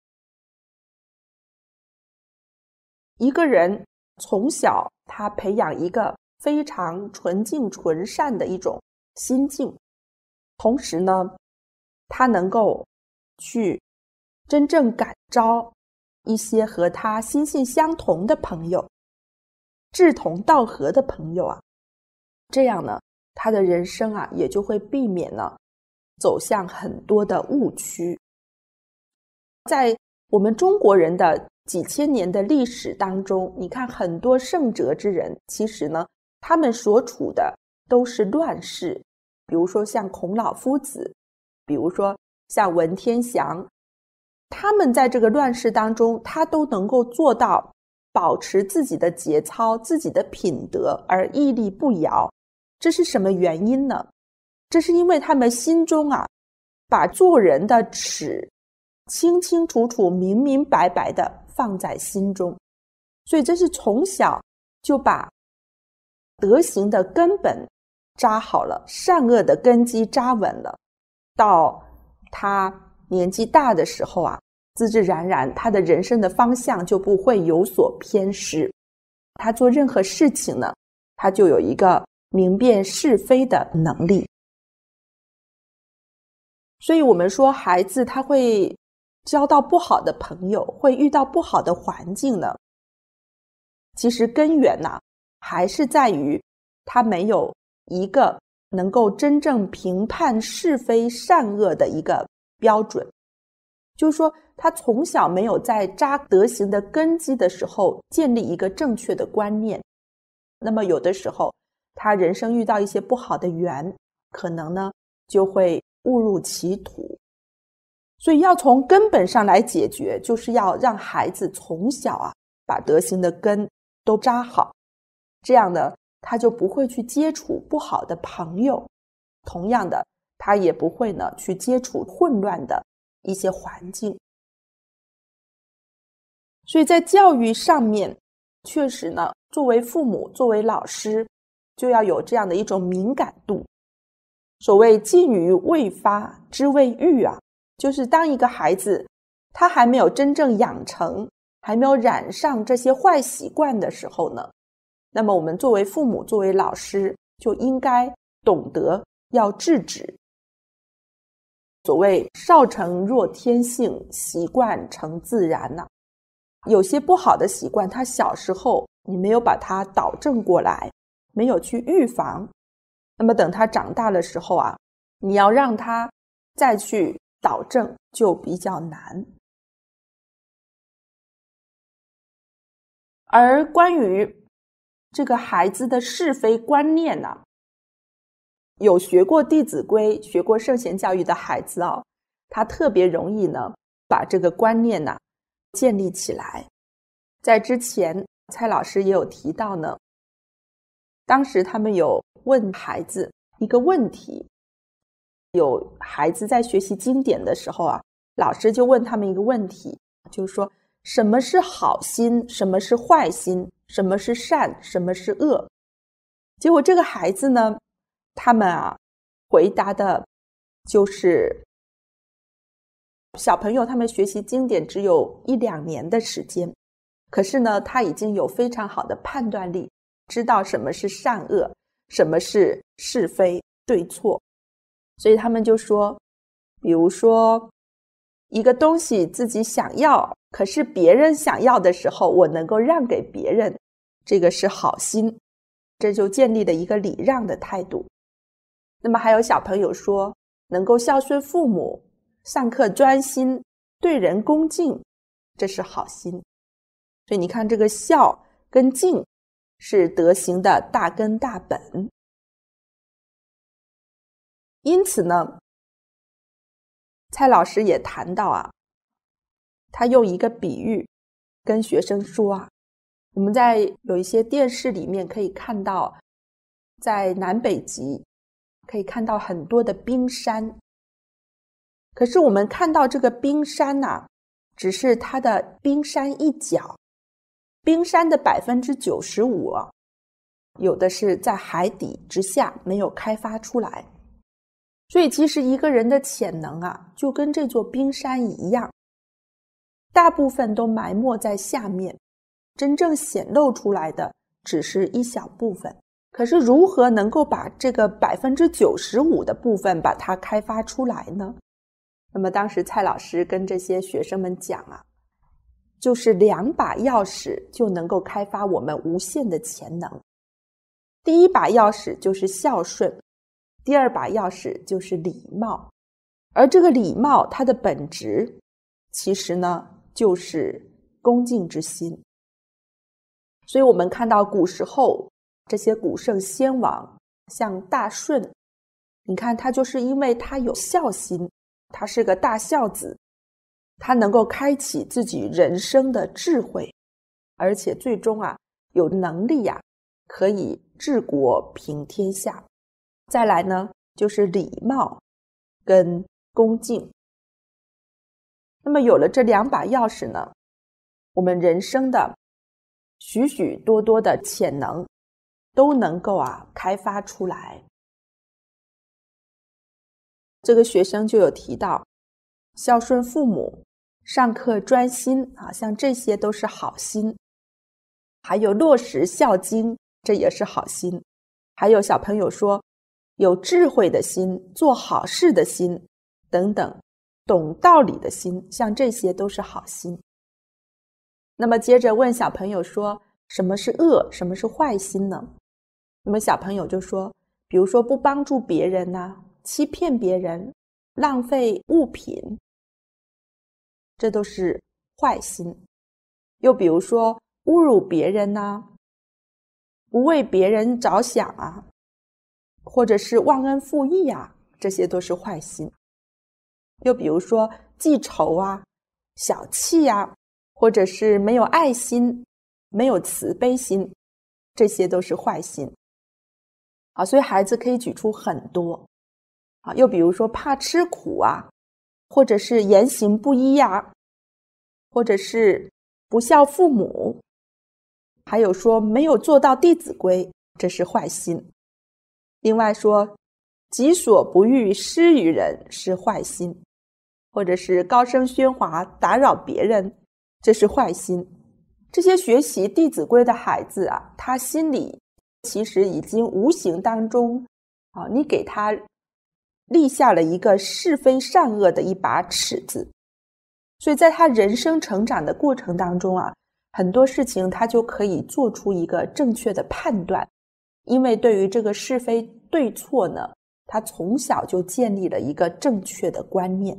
A: 一个人从小他培养一个非常纯净纯善的一种心境，同时呢，他能够去真正感召一些和他心性相同的朋友，志同道合的朋友啊，这样呢，他的人生啊也就会避免了走向很多的误区。在我们中国人的几千年的历史当中，你看很多圣哲之人，其实呢，他们所处的都是乱世，比如说像孔老夫子，比如说像文天祥，他们在这个乱世当中，他都能够做到保持自己的节操、自己的品德而屹立不摇。这是什么原因呢？这是因为他们心中啊把做人的尺清清楚楚、明明白白的放在心中。所以这是从小就把德行的根本扎好了，善恶的根基扎稳了，到他年纪大的时候啊，自自然然他的人生的方向就不会有所偏失。他做任何事情呢，他就有一个明辨是非的能力。所以我们说孩子他会交到不好的朋友，会遇到不好的环境呢，其实根源呢，还是在于他没有一个能够真正评判是非善恶的一个标准。就是说他从小没有在扎德行的根基的时候建立一个正确的观念，那么有的时候他人生遇到一些不好的缘，可能呢就会误入歧途。所以要从根本上来解决，就是要让孩子从小啊把德行的根都扎好，这样呢他就不会去接触不好的朋友，同样的他也不会呢去接触混乱的一些环境。所以在教育上面，确实呢作为父母作为老师就要有这样的一种敏感度。所谓禁于未发知未育啊，就是当一个孩子他还没有真正养成，还没有染上这些坏习惯的时候呢，那么我们作为父母作为老师就应该懂得要制止。所谓少成若天性，习惯成自然啊。有些不好的习惯他小时候你没有把它导正过来，没有去预防，那么等他长大的时候啊，你要让他再去导正就比较难。而关于这个孩子的是非观念呢、啊，有学过《弟子规》学过圣贤教育的孩子啊，他特别容易呢把这个观念呢、啊、建立起来。在之前蔡老师也有提到呢，当时他们有问孩子一个问题，有孩子在学习经典的时候啊，老师就问他们一个问题，就是说什么是好心，什么是坏心，什么是善，什么是恶。结果这个孩子呢，他们啊回答的就是小朋友他们学习经典只有一两年的时间，可是呢他已经有非常好的判断力，知道什么是善恶，什么是是非对错。所以他们就说，比如说一个东西自己想要，可是别人想要的时候我能够让给别人，这个是好心，这就建立了一个礼让的态度。那么还有小朋友说能够孝顺父母，上课专心，对人恭敬，这是好心。所以你看这个孝跟敬是德行的大根大本。因此呢，蔡老师也谈到啊，他用一个比喻跟学生说啊，我们在有一些电视里面可以看到，在南北极可以看到很多的冰山，可是我们看到这个冰山啊，只是它的冰山一角，冰山的 百分之九十五 啊，有的是在海底之下没有开发出来。所以其实一个人的潜能啊，就跟这座冰山一样，大部分都埋没在下面，真正显露出来的只是一小部分。可是如何能够把这个 百分之九十五 的部分把它开发出来呢？那么当时蔡老师跟这些学生们讲啊，就是两把钥匙就能够开发我们无限的潜能。第一把钥匙就是孝顺，第二把钥匙就是礼貌。而这个礼貌它的本质其实呢就是恭敬之心。所以我们看到古时候这些古圣先王，像大舜，你看他就是因为他有孝心，他是个大孝子，他能够开启自己人生的智慧，而且最终啊有能力呀、啊、可以治国平天下。再来呢就是礼貌跟恭敬。那么有了这两把钥匙呢，我们人生的许许多多的潜能都能够啊开发出来。这个学生就有提到孝顺父母、上课专心啊，像这些都是好心。还有落实孝经，这也是好心。还有小朋友说有智慧的心、做好事的心等等，懂道理的心，像这些都是好心。那么接着问小朋友说，什么是恶，什么是坏心呢？那么小朋友就说，比如说不帮助别人啊，欺骗别人，浪费物品，这都是坏心。又比如说侮辱别人啊，不为别人着想啊，或者是忘恩负义啊，这些都是坏心。又比如说记仇啊，小气啊，或者是没有爱心，没有慈悲心，这些都是坏心。啊，所以孩子可以举出很多。啊，又比如说怕吃苦啊，或者是言行不一啊，或者是不孝父母，还有说没有做到弟子规，这是坏心。另外说己所不欲，施于人，是坏心。或者是高声喧哗，打扰别人，这是坏心。这些学习弟子规的孩子啊，他心里其实已经无形当中啊，你给他立下了一个是非善恶的一把尺子。所以在他人生成长的过程当中啊，很多事情他就可以做出一个正确的判断，因为对于这个是非对错呢，他从小就建立了一个正确的观念。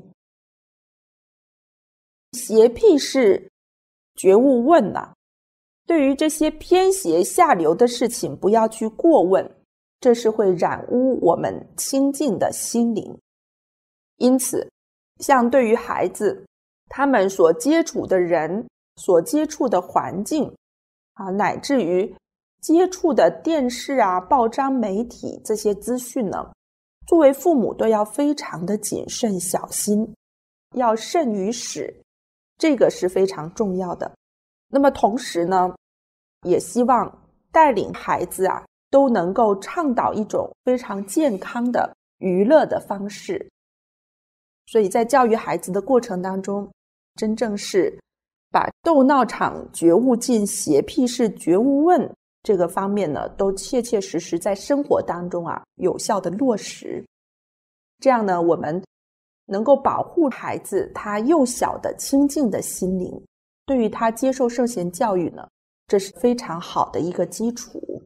A: 邪僻是觉悟问啊，对于这些偏邪下流的事情不要去过问，这是会染污我们清净的心灵。因此像对于孩子他们所接触的人，所接触的环境啊，乃至于接触的电视啊、报章媒体这些资讯呢，作为父母都要非常的谨慎小心，要慎于始，这个是非常重要的。那么同时呢，也希望带领孩子啊，都能够倡导一种非常健康的娱乐的方式。所以在教育孩子的过程当中，真正是把斗闹场觉悟尽，邪僻是觉悟问这个方面呢，都切切实实在生活当中啊，有效的落实。这样呢，我们能够保护孩子他幼小的清净的心灵，对于他接受圣贤教育呢，这是非常好的一个基础。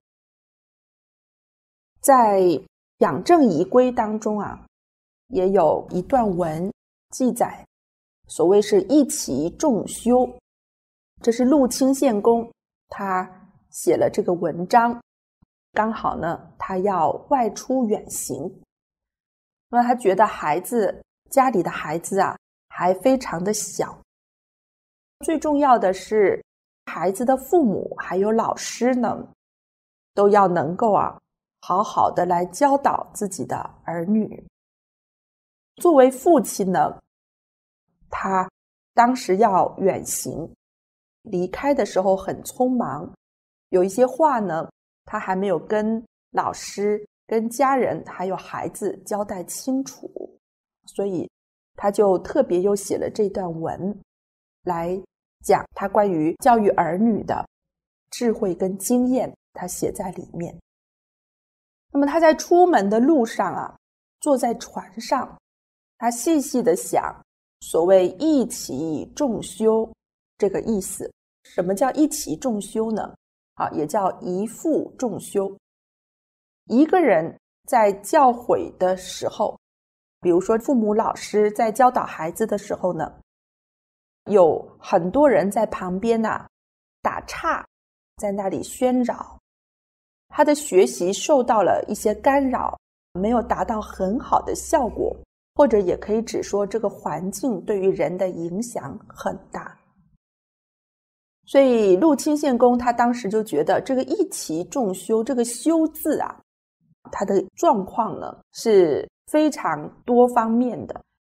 A: 在养正仪规当中啊，也有一段文记载，所谓是一期众修，这是陆清献公他写了这个文章，刚好呢他要外出远行，那么他觉得孩子家里的孩子啊还非常的小，最重要的是孩子的父母还有老师呢，都要能够啊好好的来教导自己的儿女。作为父亲呢，他当时要远行，离开的时候很匆忙，有一些话呢他还没有跟老师、跟家人还有孩子交代清楚，所以他就特别又写了这段文来讲他关于教育儿女的智慧跟经验，他写在里面。那么他在出门的路上啊，坐在船上，他细细的想，所谓一期众修这个意思。什么叫一期众修呢？啊，也叫一父众修。一个人在教诲的时候，比如说父母老师在教导孩子的时候呢，有很多人在旁边啊打岔，在那里喧扰，他的学习受到了一些干扰，没有达到很好的效果，或者也可以指说这个环境对于人的影响很大。所以陆清献公他当时就觉得这个一期众修，这个修字啊，它的状况呢是非常多方面的。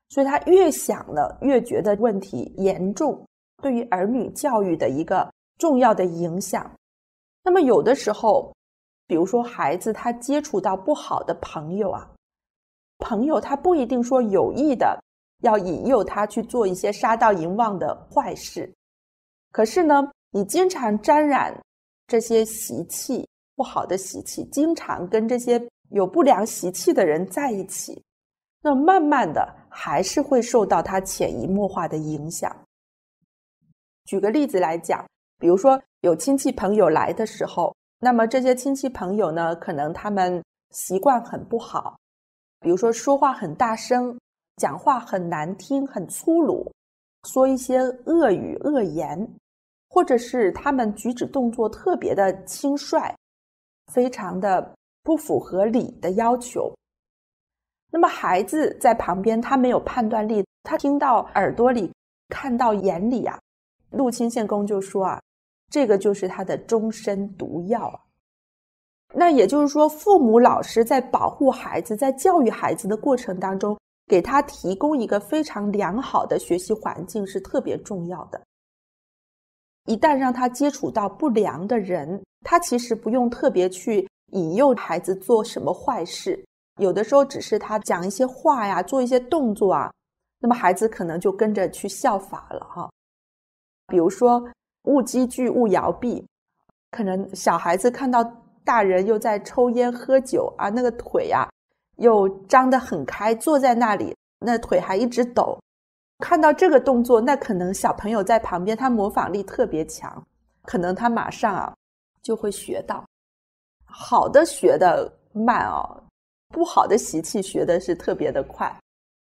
A: 所以他越想呢，越觉得问题严重，对于儿女教育的一个重要的影响。那么有的时候，比如说孩子他接触到不好的朋友啊，朋友他不一定说有意的要引诱他去做一些杀盗淫妄的坏事，可是呢，你经常沾染这些习气，不好的习气，经常跟这些有不良习气的人在一起，那慢慢的还是会受到他潜移默化的影响。举个例子来讲，比如说有亲戚朋友来的时候，那么这些亲戚朋友呢，可能他们习惯很不好，比如说说话很大声，讲话很难听，很粗鲁，说一些恶语恶言，或者是他们举止动作特别的轻率，非常的不符合礼的要求。那么孩子在旁边，他没有判断力，他听到耳朵里，看到眼里啊，陆清县公就说啊，这个就是他的终身毒药啊。那也就是说，父母老师在保护孩子，在教育孩子的过程当中，给他提供一个非常良好的学习环境是特别重要的。一旦让他接触到不良的人，他其实不用特别去引诱孩子做什么坏事，有的时候只是他讲一些话呀，做一些动作啊，那么孩子可能就跟着去效法了哈。比如说勿积聚勿摇臂，可能小孩子看到大人又在抽烟喝酒啊，那个腿啊又张得很开，坐在那里那腿还一直抖，看到这个动作，那可能小朋友在旁边他模仿力特别强，可能他马上啊就会学到。好的学得慢哦，不好的习气学的是特别的快。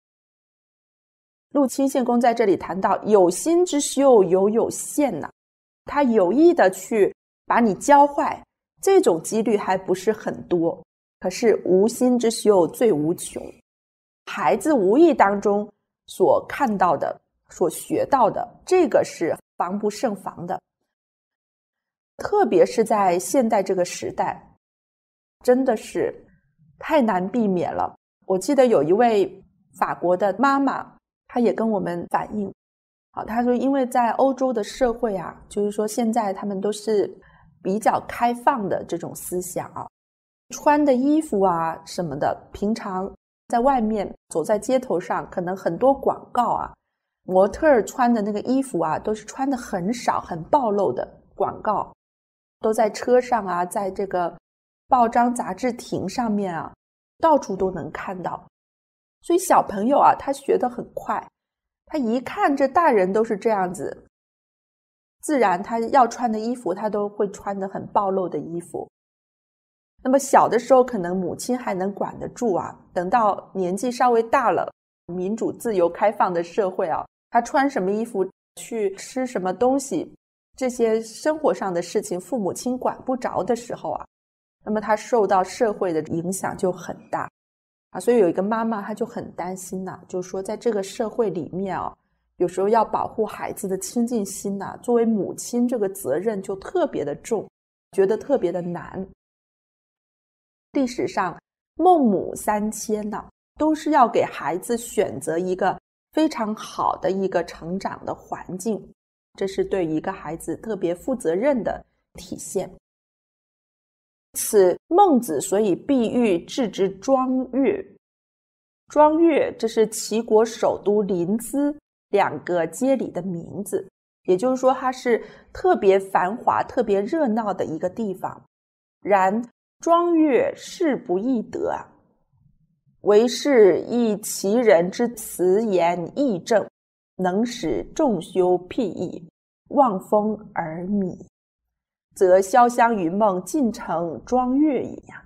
A: 陆清县公在这里谈到有心之修犹有限呐、啊，他有意的去把你教坏，这种几率还不是很多，可是无心之修最无穷。孩子无意当中所看到的，所学到的，这个是防不胜防的。特别是在现代这个时代，真的是太难避免了。我记得有一位法国的妈妈，她也跟我们反映，好，她说因为在欧洲的社会啊，就是说现在他们都是比较开放的这种思想啊，穿的衣服啊什么的，平常在外面走在街头上，可能很多广告啊，模特儿穿的那个衣服啊，都是穿的很少很暴露的广告，都在车上啊，在这个报章杂志亭上面啊，到处都能看到。所以小朋友啊，他学得很快，他一看这大人都是这样子，自然他要穿的衣服他都会穿得很暴露的衣服。那么小的时候可能母亲还能管得住啊，等到年纪稍微大了，民主自由开放的社会啊，他穿什么衣服，去吃什么东西，这些生活上的事情父母亲管不着的时候啊，那么他受到社会的影响就很大啊。所以有一个妈妈她就很担心呐、啊，就说在这个社会里面啊，有时候要保护孩子的亲近心呐、啊，作为母亲这个责任就特别的重，觉得特别的难。历史上孟母三迁呢，都是要给孩子选择一个非常好的一个成长的环境，这是对一个孩子特别负责任的体现。此孟子所以必欲置之庄岳，庄岳这是齐国首都临淄两个街里的名字，也就是说它是特别繁华特别热闹的一个地方。然庄岳事不易得啊，为是亦其人之辞言义正，能使众修辟易，望风而靡，则潇湘云梦尽成庄岳矣呀。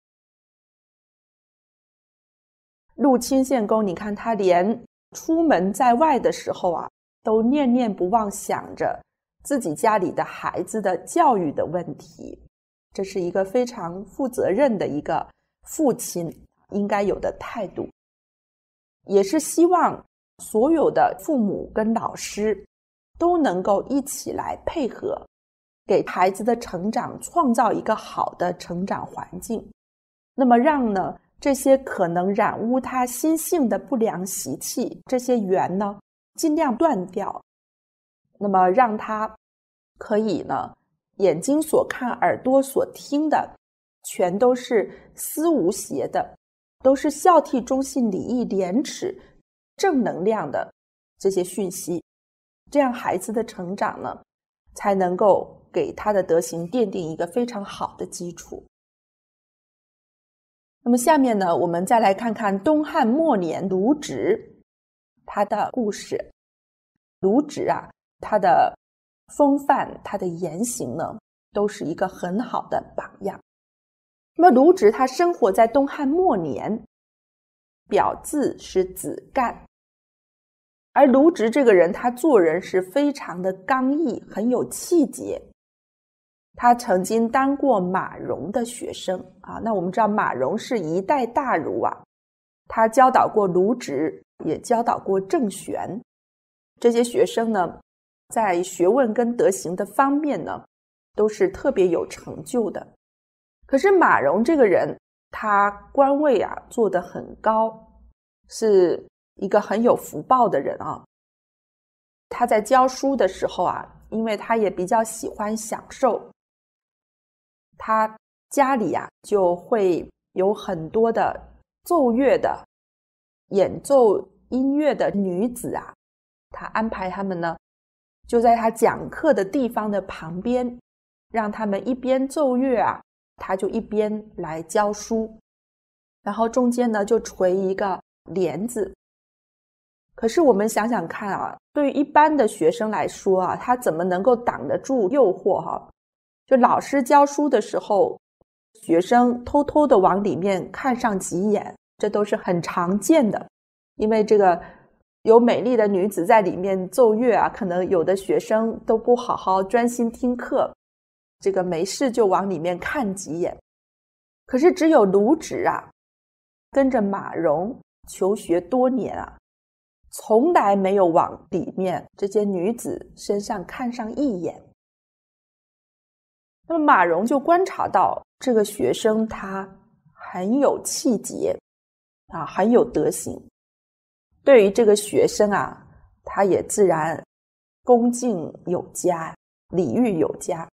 A: 陆清县公，你看他连出门在外的时候啊，都念念不忘想着自己家里的孩子的教育的问题，这是一个非常负责任的一个父亲应该有的态度，也是希望所有的父母跟老师都能够一起来配合，给孩子的成长创造一个好的成长环境，那么让呢这些可能染污他心性的不良习气，这些缘呢，尽量断掉。那么让他可以呢，眼睛所看，耳朵所听的，全都是思无邪的，都是孝悌忠信礼义廉耻正能量的这些讯息。这样孩子的成长呢，才能够给他的德行奠定一个非常好的基础。那么下面呢，我们再来看看东汉末年卢植他的故事。卢植啊，他的风范，他的言行呢，都是一个很好的榜样。那么卢植他生活在东汉末年，表字是子干。而卢植这个人，他做人是非常的刚毅，很有气节。他曾经当过马融的学生啊，那我们知道马融是一代大儒啊，他教导过卢植，也教导过郑玄。这些学生呢，在学问跟德行的方面呢，都是特别有成就的。可是马融这个人，他官位啊做得很高，是一个很有福报的人啊。他在教书的时候啊，因为他也比较喜欢享受，他家里啊就会有很多的奏乐的、演奏音乐的女子啊，他安排他们呢，就在他讲课的地方的旁边，让他们一边奏乐啊，他就一边来教书，然后中间呢就垂一个帘子。可是我们想想看啊，对于一般的学生来说啊，他怎么能够挡得住诱惑哈？就老师教书的时候，学生偷偷的往里面看上几眼，这都是很常见的。因为这个有美丽的女子在里面奏乐啊，可能有的学生都不好好专心听课，这个没事就往里面看几眼。可是只有卢植啊，跟着马融求学多年啊，从来没有往里面这些女子身上看上一眼。那么马融就观察到这个学生他很有气节啊，很有德行。对于这个学生啊，他也自然恭敬有加，礼遇有加。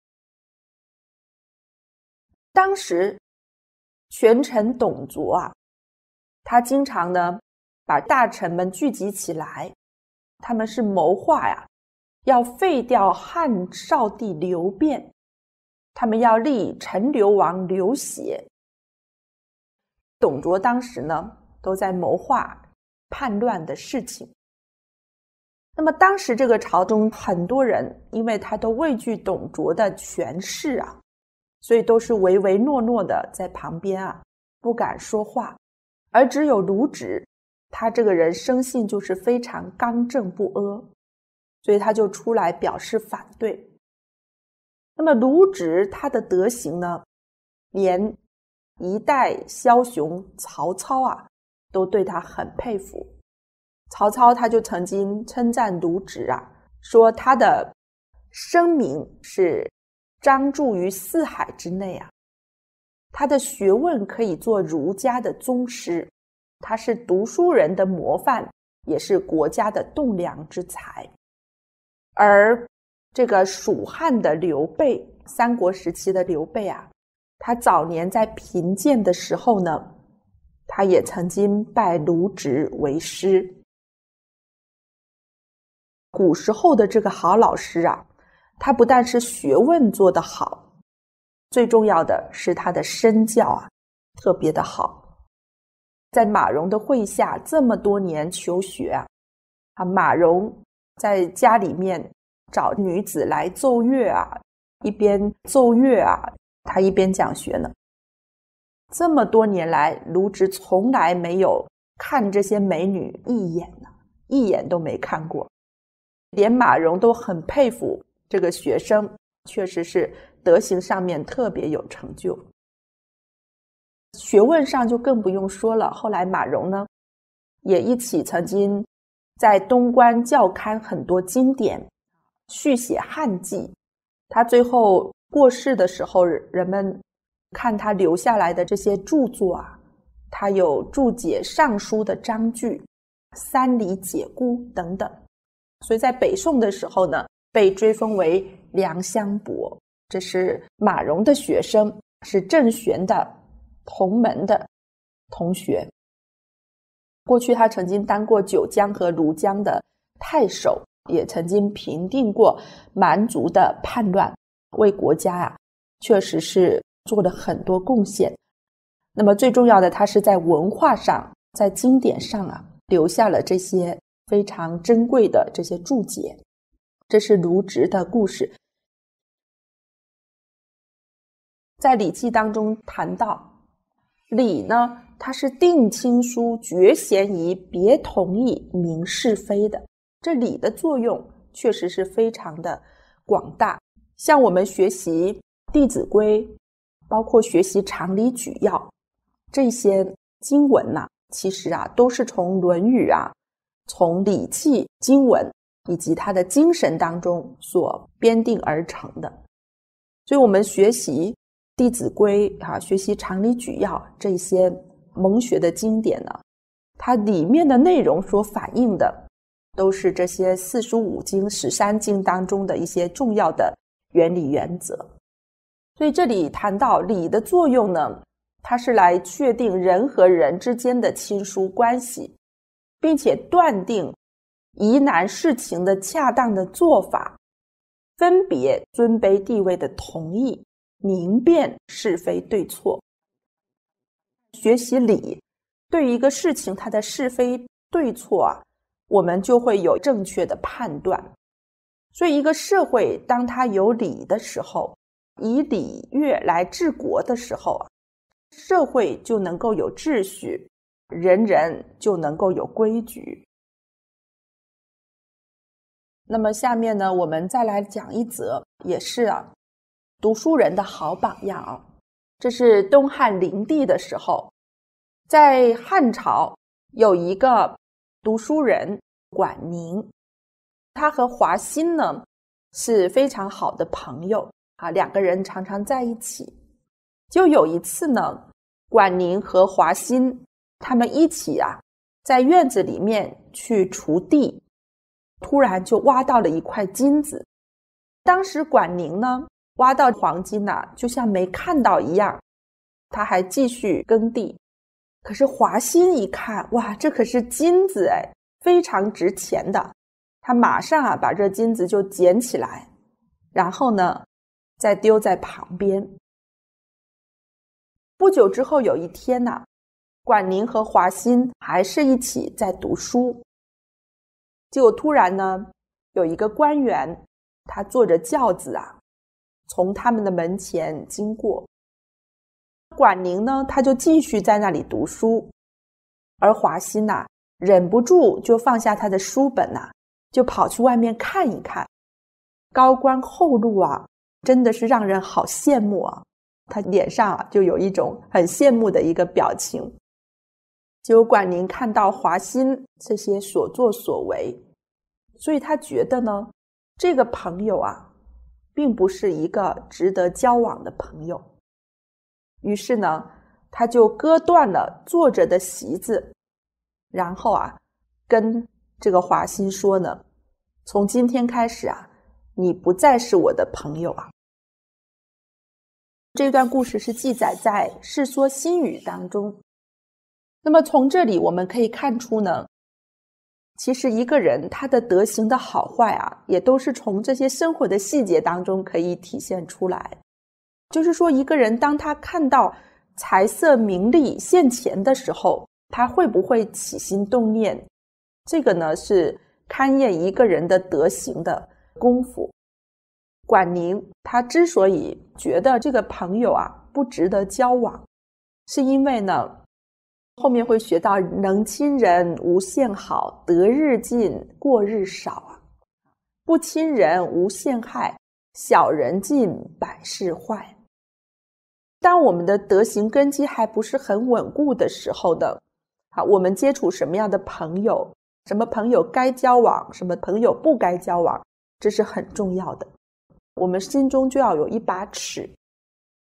A: 当时权臣董卓啊，他经常呢把大臣们聚集起来，他们是谋划呀，要废掉汉少帝刘辩，他们要立陈留王刘协。董卓当时呢都在谋划叛乱的事情。那么当时这个朝中很多人，因为他都畏惧董卓的权势啊，所以都是唯唯诺诺的在旁边啊，不敢说话。而只有卢植，他这个人生性就是非常刚正不阿，所以他就出来表示反对。那么卢植他的德行呢，连一代枭雄曹操啊都对他很佩服。曹操他就曾经称赞卢植啊，说他的声名是张著于四海之内啊，他的学问可以做儒家的宗师，他是读书人的模范，也是国家的栋梁之才。而这个蜀汉的刘备，三国时期的刘备啊，他早年在贫贱的时候呢，他也曾经拜卢植为师。古时候的这个好老师啊，他不但是学问做得好，最重要的是他的身教啊特别的好。在马融的麾下这么多年求学啊，啊马融在家里面找女子来奏乐啊，一边奏乐啊，他一边讲学呢。这么多年来，卢植从来没有看这些美女一眼呢，一眼都没看过。连马融都很佩服这个学生，确实是德行上面特别有成就。学问上就更不用说了，后来马融呢也一起曾经在东关校勘很多经典，续写汉记。他最后过世的时候，人们看他留下来的这些著作啊， 他有注解尚书的章句、三礼解估等等，所以在北宋的时候呢，被追封为梁乡伯。这是马融的学生，是郑玄的同门的同学。过去他曾经当过九江和庐江的太守，也曾经平定过蛮族的叛乱，为国家啊确实是做了很多贡献。那么最重要的，他是在文化上，在经典上啊留下了这些非常珍贵的这些注解。这是卢植的故事。在《礼记》当中谈到，礼呢，它是定亲疏、决嫌疑、别同意、明是非的。这礼的作用确实是非常的广大。像我们学习《弟子规》，包括学习常理举要，这些经文呐、啊，其实啊都是从《论语》啊，从《礼记》经文以及它的精神当中所编定而成的。所以我们学习弟子规啊，学习常理举要这些蒙学的经典呢，它里面的内容所反映的都是这些四书五经、十三经当中的一些重要的原理原则。所以这里谈到礼的作用呢，它是来确定人和人之间的亲疏关系，并且断定疑难事情的恰当的做法，分别尊卑地位的同意，明辨是非对错。学习礼，对于一个事情它的是非对错啊，我们就会有正确的判断。所以一个社会当它有礼的时候，以礼乐来治国的时候啊，社会就能够有秩序，人人就能够有规矩。那么下面呢，我们再来讲一则，也是啊读书人的好榜样啊。这是东汉灵帝的时候，在汉朝有一个读书人管宁，他和华歆呢是非常好的朋友啊，两个人常常在一起。就有一次呢，管宁和华歆他们一起啊在院子里面去锄地，突然就挖到了一块金子。当时管宁呢挖到黄金啊，就像没看到一样，他还继续耕地。可是华歆一看，哇，这可是金子哎，非常值钱的。他马上啊把这金子就捡起来，然后呢再丢在旁边。不久之后有一天呢、啊，管宁和华歆还是一起在读书。结果突然呢，有一个官员，他坐着轿子啊，从他们的门前经过。管宁呢，他就继续在那里读书，而华歆呐、啊，忍不住就放下他的书本呐、啊，就跑去外面看一看。高官厚禄啊，真的是让人好羡慕啊！他脸上啊就有一种很羡慕的一个表情。结果管宁看到华歆这些所作所为，所以他觉得呢，这个朋友啊，并不是一个值得交往的朋友。于是呢，他就割断了坐着的席子，然后啊，跟这个华歆说呢，从今天开始啊，你不再是我的朋友啊。这段故事是记载在《世说新语》当中。那么从这里我们可以看出呢，其实一个人他的德行的好坏啊，也都是从这些生活的细节当中可以体现出来。就是说，一个人当他看到财色名利现前的时候，他会不会起心动念，这个呢是勘验一个人的德行的功夫。管宁他之所以觉得这个朋友啊不值得交往，是因为呢后面会学到能亲人无限好，得日进过日少啊；不亲人无限害，小人进百事坏。当我们的德行根基还不是很稳固的时候的，好，我们接触什么样的朋友，什么朋友该交往，什么朋友不该交往，这是很重要的。我们心中就要有一把尺。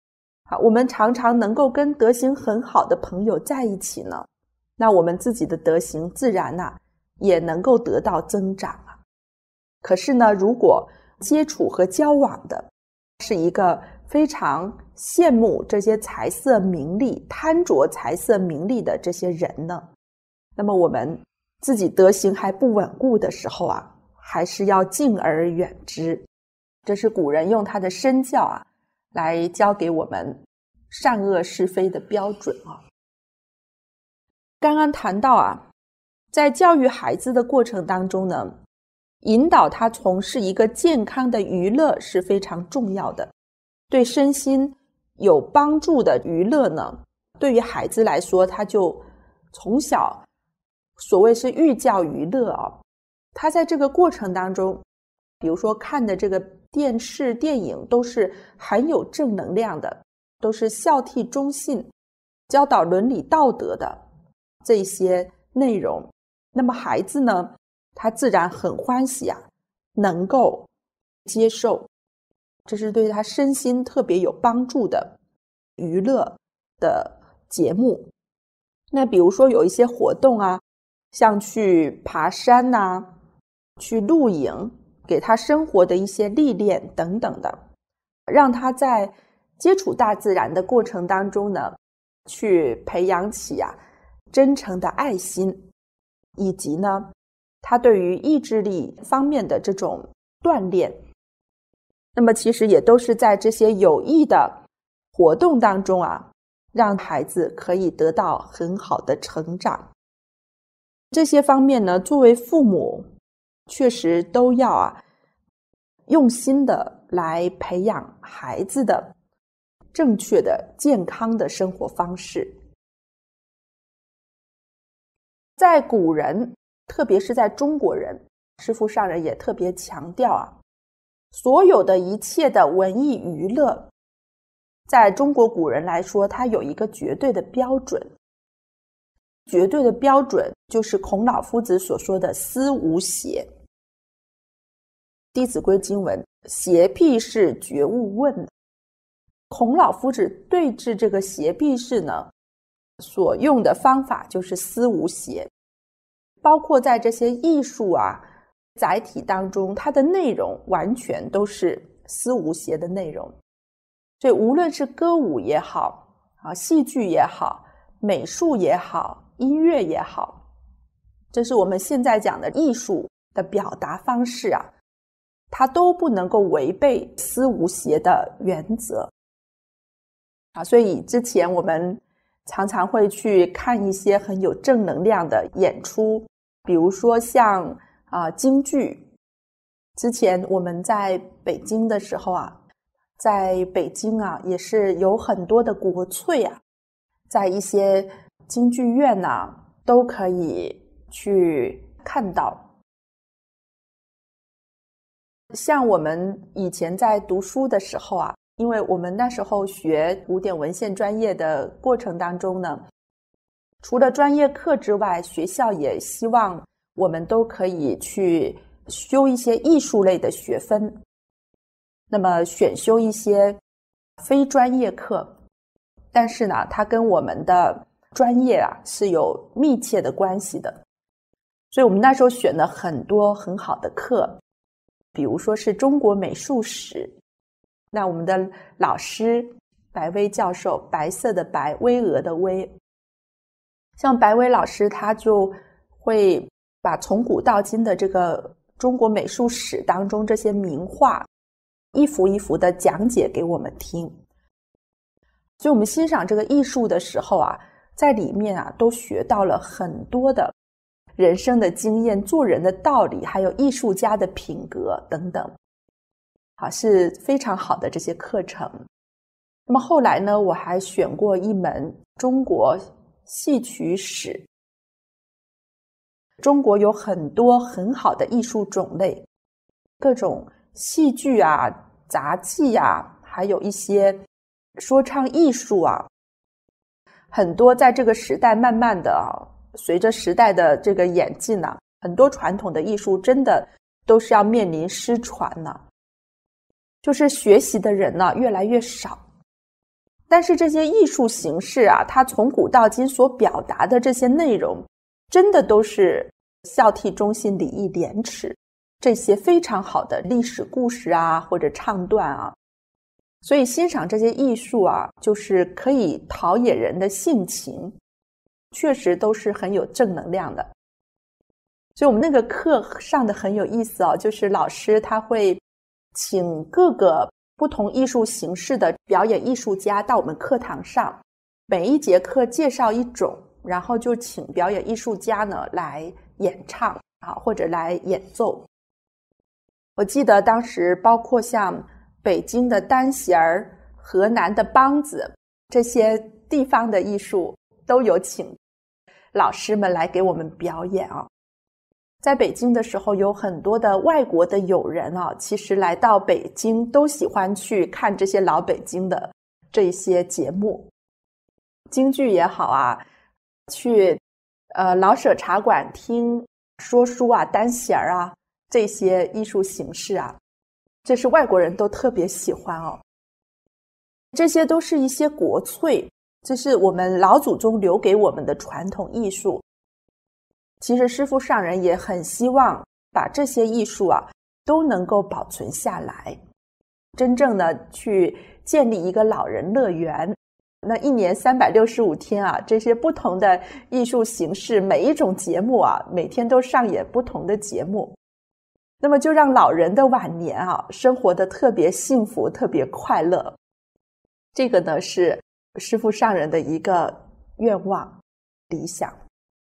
A: 好，我们常常能够跟德行很好的朋友在一起呢，那我们自己的德行自然啊也能够得到增长啊。可是呢，如果接触和交往的是一个非常羡慕这些财色名利、贪着财色名利的这些人呢，那么我们自己德行还不稳固的时候啊，还是要敬而远之。这是古人用他的身教啊来教给我们善恶是非的标准啊。刚刚谈到啊，在教育孩子的过程当中呢，引导他从事一个健康的娱乐是非常重要的。对身心有帮助的娱乐呢，对于孩子来说，他就从小所谓是寓教于乐啊。他在这个过程当中，比如说看的这个电视电影都是很有正能量的，都是孝悌忠信、教导伦理道德的这些内容，那么孩子呢，他自然很欢喜啊，能够接受，这是对他身心特别有帮助的娱乐的节目。那比如说有一些活动啊，像去爬山啊，去露营，给他生活的一些历练等等的，让他在接触大自然的过程当中呢，去培养起啊真诚的爱心，以及呢他对于意志力方面的这种锻炼。那么其实也都是在这些有益的活动当中啊，让孩子可以得到很好的成长。这些方面呢，作为父母确实都要啊用心的来培养孩子的正确的健康的生活方式。在古人，特别是在中国人，师父上人也特别强调啊，所有的一切的文艺娱乐，在中国古人来说，它有一个绝对的标准。绝对的标准就是孔老夫子所说的思无邪。弟子规经文，邪僻是觉悟问。孔老夫子对治这个邪僻事呢，所用的方法就是思无邪。包括在这些艺术啊载体当中，它的内容完全都是思无邪的内容。所以无论是歌舞也好啊，戏剧也好，美术也好，音乐也好，这是我们现在讲的艺术的表达方式啊，它都不能够违背思无邪的原则啊。所以之前我们常常会去看一些很有正能量的演出，比如说像啊京剧。之前我们在北京的时候啊，在北京啊也是有很多的国粹啊，在一些京剧院啊都可以去看到。像我们以前在读书的时候啊，因为我们那时候学古典文献专业的过程当中呢，除了专业课之外，学校也希望我们都可以去修一些艺术类的学分，那么选修一些非专业课，但是呢，它跟我们的专业啊是有密切的关系的。所以我们那时候选了很多很好的课，比如说是中国美术史，那我们的老师白薇教授，白色的白，巍峨的巍，像白薇老师他就会把从古到今的这个中国美术史当中这些名画一幅一幅的讲解给我们听。所以我们欣赏这个艺术的时候啊，在里面啊都学到了很多的人生的经验、做人的道理，还有艺术家的品格等等，好，是非常好的这些课程。那么后来呢，我还选过一门中国戏曲史。中国有很多很好的艺术种类，各种戏剧啊、杂技啊，还有一些说唱艺术啊，很多在这个时代慢慢的啊，随着时代的这个演进啊，很多传统的艺术真的都是要面临失传了，就是学习的人呢越来越少但是这些艺术形式啊，它从古到今所表达的这些内容，真的都是孝悌忠信礼义廉耻这些非常好的历史故事啊，或者唱段啊。所以欣赏这些艺术啊，就是可以陶冶人的性情，确实都是很有正能量的。所以我们那个课上的很有意思哦，就是老师他会请各个不同艺术形式的表演艺术家到我们课堂上，每一节课介绍一种，然后就请表演艺术家呢来演唱啊，或者来演奏。我记得当时包括像北京的单弦儿、河南的梆子，这些地方的艺术都有请老师们来给我们表演啊。在北京的时候，有很多的外国的友人啊，其实来到北京都喜欢去看这些老北京的这些节目，京剧也好啊，去呃老舍茶馆听说书啊、单弦儿啊，这些艺术形式啊，这是外国人都特别喜欢哦。这些都是一些国粹，这是我们老祖宗留给我们的传统艺术。其实师父上人也很希望把这些艺术啊都能够保存下来，真正的去建立一个老人乐园。那一年三百六十五天啊，这些不同的艺术形式，每一种节目啊，每天都上演不同的节目，那么就让老人的晚年啊生活的特别幸福，特别快乐。这个呢是师父上人的一个愿望理想。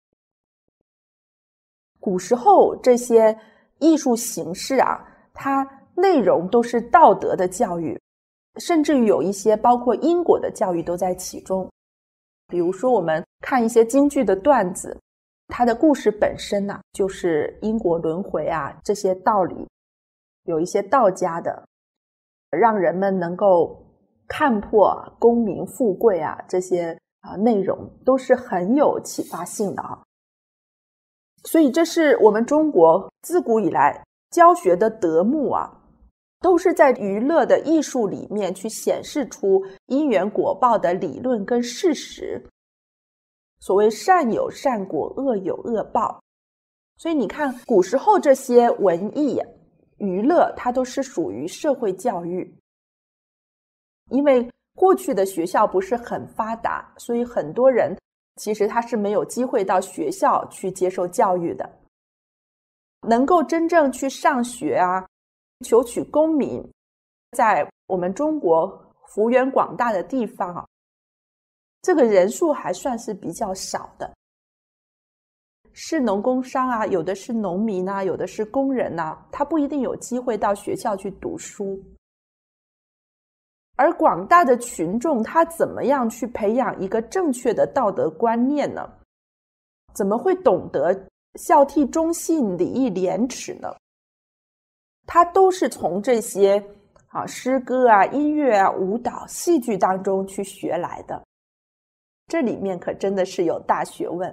A: 古时候这些艺术形式啊，它内容都是道德的教育，甚至于有一些包括因果的教育都在其中。比如说我们看一些京剧的段子，它的故事本身啊，就是因果轮回啊，这些道理，有一些道家的，让人们能够看破功名富贵啊，这些啊内容都是很有启发性的啊。所以这是我们中国自古以来教学的德目啊，都是在娱乐的艺术里面去显示出因缘果报的理论跟事实。所谓善有善果，恶有恶报。所以你看古时候这些文艺娱乐，它都是属于社会教育。因为过去的学校不是很发达，所以很多人其实他是没有机会到学校去接受教育的。能够真正去上学啊，求取功名，在我们中国幅员广大的地方啊，这个人数还算是比较少的。是农工商啊，有的是农民啊，有的是工人啊，他不一定有机会到学校去读书。而广大的群众，他怎么样去培养一个正确的道德观念呢？怎么会懂得孝悌忠信礼义廉耻呢？他都是从这些啊诗歌啊、音乐啊、舞蹈、戏剧当中去学来的。这里面可真的是有大学问。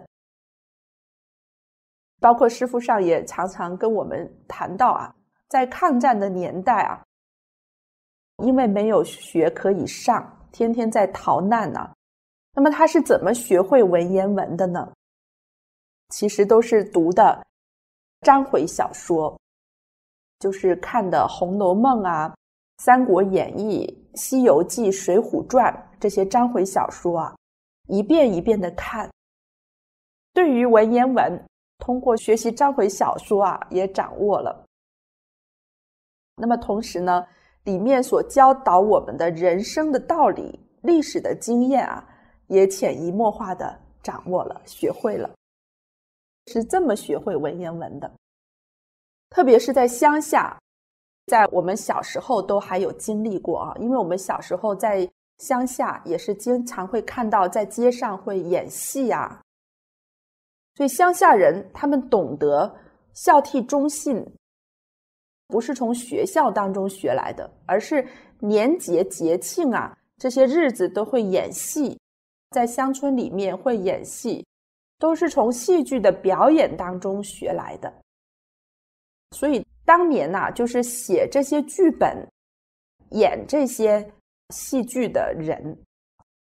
A: 包括师父上也常常跟我们谈到啊，在抗战的年代啊，因为没有学可以上，天天在逃难啊，那么他是怎么学会文言文的呢？其实都是读的章回小说，就是看的《红楼梦》啊、《三国演义》、《西游记》、《水浒传》这些章回小说啊，一遍一遍的看。对于文言文，通过学习章回小说啊，也掌握了。那么同时呢，里面所教导我们的人生的道理、历史的经验啊，也潜移默化的掌握了、学会了。是这么学会文言文的。特别是在乡下，在我们小时候都还有经历过啊，因为我们小时候在乡下也是经常会看到在街上会演戏啊，所以乡下人他们懂得孝悌忠信，不是从学校当中学来的，而是年节节庆啊，这些日子都会演戏，在乡村里面会演戏，都是从戏剧的表演当中学来的。所以当年啊，就是写这些剧本、演这些戏剧的人，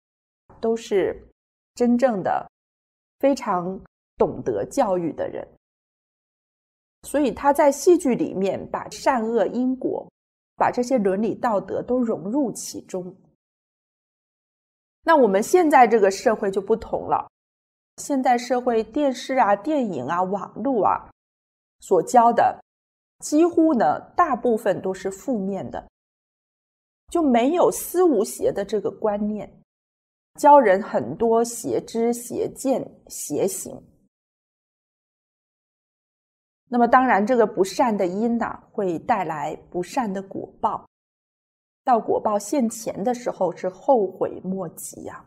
A: 都是真正的非常懂得教育的人，所以他在戏剧里面把善恶因果，把这些伦理道德都融入其中。那我们现在这个社会就不同了，现代社会电视啊、电影啊、网络啊所教的几乎呢大部分都是负面的，就没有思无邪的这个观念，教人很多邪知邪见邪行。那么当然这个不善的因啊，会带来不善的果报，到果报现前的时候是后悔莫及啊。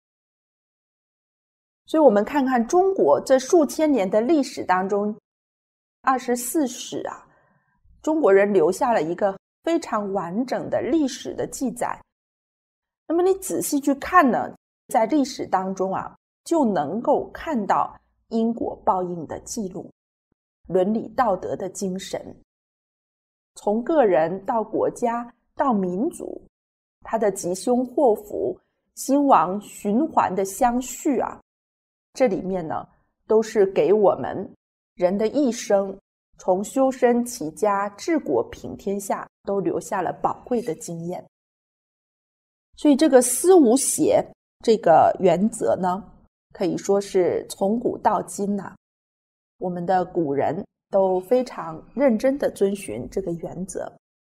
A: 所以我们看看中国这数千年的历史当中，二十四史啊，中国人留下了一个非常完整的历史的记载。那么你仔细去看呢，在历史当中啊，就能够看到因果报应的记录，伦理道德的精神，从个人到国家到民族，它的吉凶祸福、兴亡循环的相续啊，这里面呢，都是给我们人的一生，从修身齐家治国平天下，都留下了宝贵的经验。所以这个思无邪这个原则呢，可以说是从古到今啊，我们的古人都非常认真地遵循这个原则。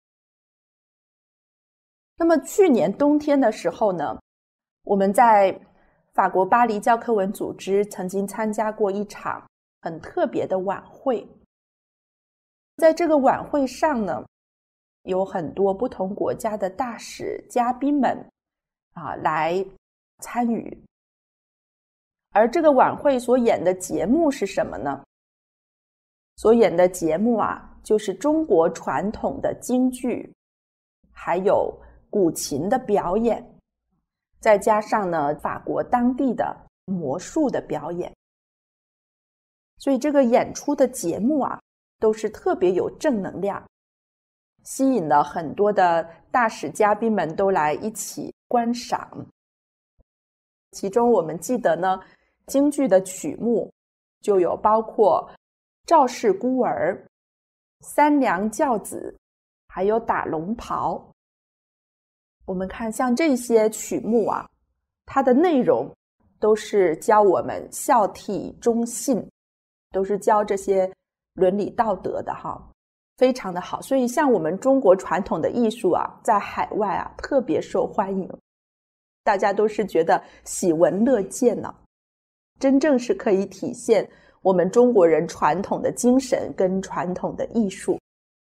A: 那么去年冬天的时候呢，我们在法国巴黎教科文组织曾经参加过一场很特别的晚会。在这个晚会上呢，有很多不同国家的大使嘉宾们啊来参与。而这个晚会所演的节目是什么呢？所演的节目啊，就是中国传统的京剧，还有古琴的表演，再加上呢法国当地的魔术的表演。所以这个演出的节目啊，都是特别有正能量，吸引了很多的大使嘉宾们都来一起观赏。其中我们记得呢，京剧的曲目就有包括赵氏孤儿、三娘教子，还有打龙袍。我们看像这些曲目啊，它的内容都是教我们孝悌忠信，都是教这些伦理道德的哈，非常的好。所以像我们中国传统的艺术啊，在海外啊特别受欢迎，大家都是觉得喜闻乐见呢、啊，真正是可以体现我们中国人传统的精神跟传统的艺术。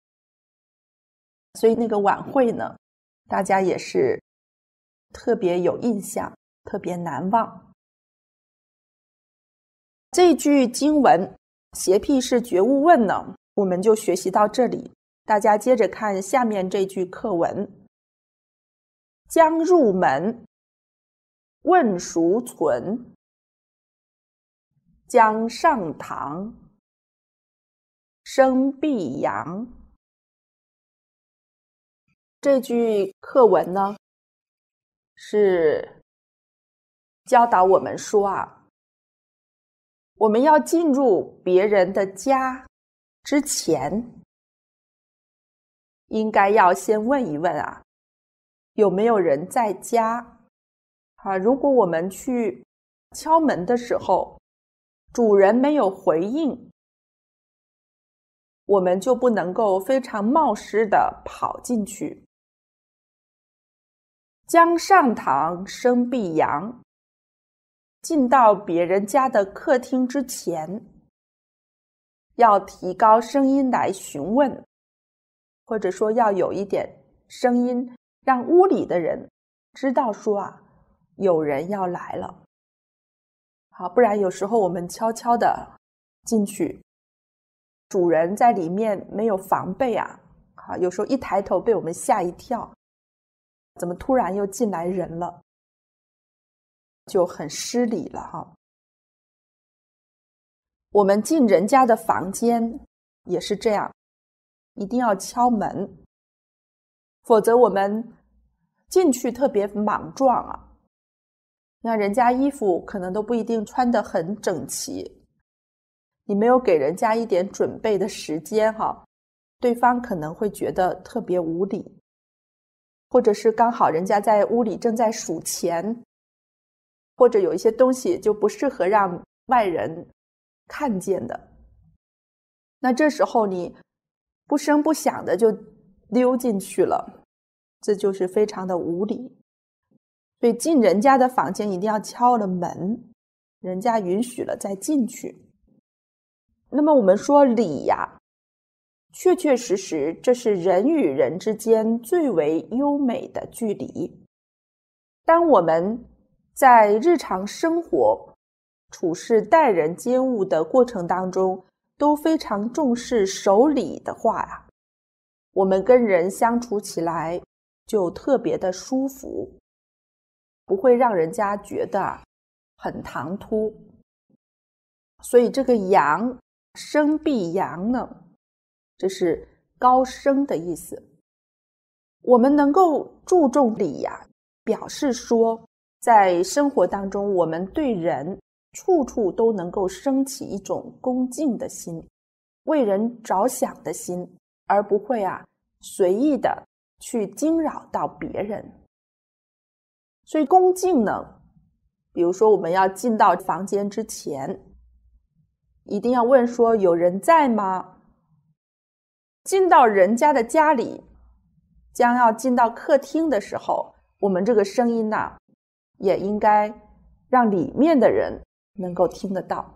A: 所以那个晚会呢，大家也是特别有印象，特别难忘。这句经文邪僻是觉悟问呢，我们就学习到这里。大家接着看下面这句课文：将入门，问孰存？将上堂，生必扬。这句课文呢，是教导我们说啊，我们要进入别人的家之前，应该要先问一问啊，有没有人在家啊？如果我们去敲门的时候，主人没有回应，我们就不能够非常冒失地跑进去。将上堂，生必扬。进到别人家的客厅之前，要提高声音来询问，或者说要有一点声音，让屋里的人知道说啊，有人要来了。好，不然有时候我们悄悄的进去，主人在里面没有防备啊，好，有时候一抬头被我们吓一跳，怎么突然又进来人了，就很失礼了哈。我们进人家的房间也是这样，一定要敲门，否则我们进去特别莽撞啊， 你看人家衣服可能都不一定穿得很整齐，你没有给人家一点准备的时间哈，对方可能会觉得特别无礼，或者是刚好人家在屋里正在数钱，或者有一些东西就不适合让外人看见的，那这时候你不声不响的就溜进去了，这就是非常的无礼。所以进人家的房间一定要敲了门，人家允许了再进去。那么我们说礼呀，确确实实这是人与人之间最为优美的距离。当我们在日常生活处事待人接物的过程当中都非常重视守礼的话啊，我们跟人相处起来就特别的舒服，不会让人家觉得很唐突。所以这个扬，升必扬呢，这是高升的意思。我们能够注重礼呀，表示说在生活当中我们对人处处都能够升起一种恭敬的心，为人着想的心，而不会啊随意的去惊扰到别人。所以恭敬呢，比如说我们要进到房间之前，一定要问说有人在吗？进到人家的家里，将要进到客厅的时候，我们这个声音呢、啊，也应该让里面的人能够听得到。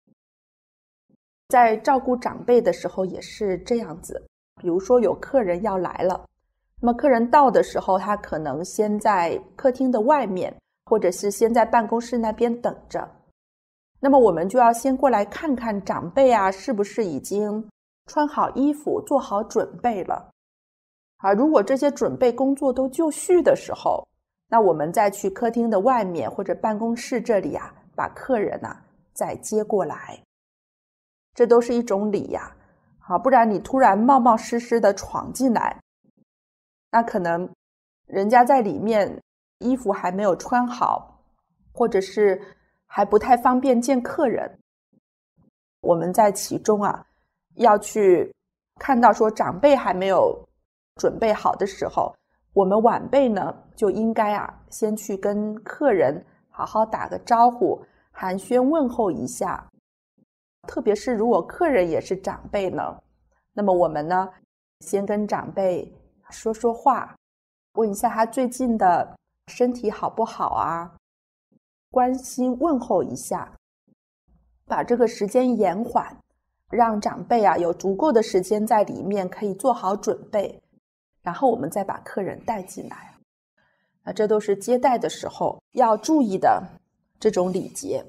A: 在照顾长辈的时候也是这样子，比如说有客人要来了，那么客人到的时候，他可能先在客厅的外面，或者是先在办公室那边等着。那么我们就要先过来看看长辈啊，是不是已经穿好衣服，做好准备了。啊，如果这些准备工作都就绪的时候，那我们再去客厅的外面或者办公室这里啊，把客人啊再接过来。这都是一种礼呀，啊，不然你突然冒冒失失的闯进来，那可能人家在里面衣服还没有穿好，或者是还不太方便见客人。我们在其中啊，要去看到说长辈还没有准备好的时候，我们晚辈呢就应该啊先去跟客人好好打个招呼，寒暄问候一下。特别是如果客人也是长辈呢，那么我们呢先跟长辈说说话，问一下他最近的身体好不好啊，关心问候一下，把这个时间延缓，让长辈啊有足够的时间在里面可以做好准备，然后我们再把客人带进来。那这都是接待的时候要注意的这种礼节。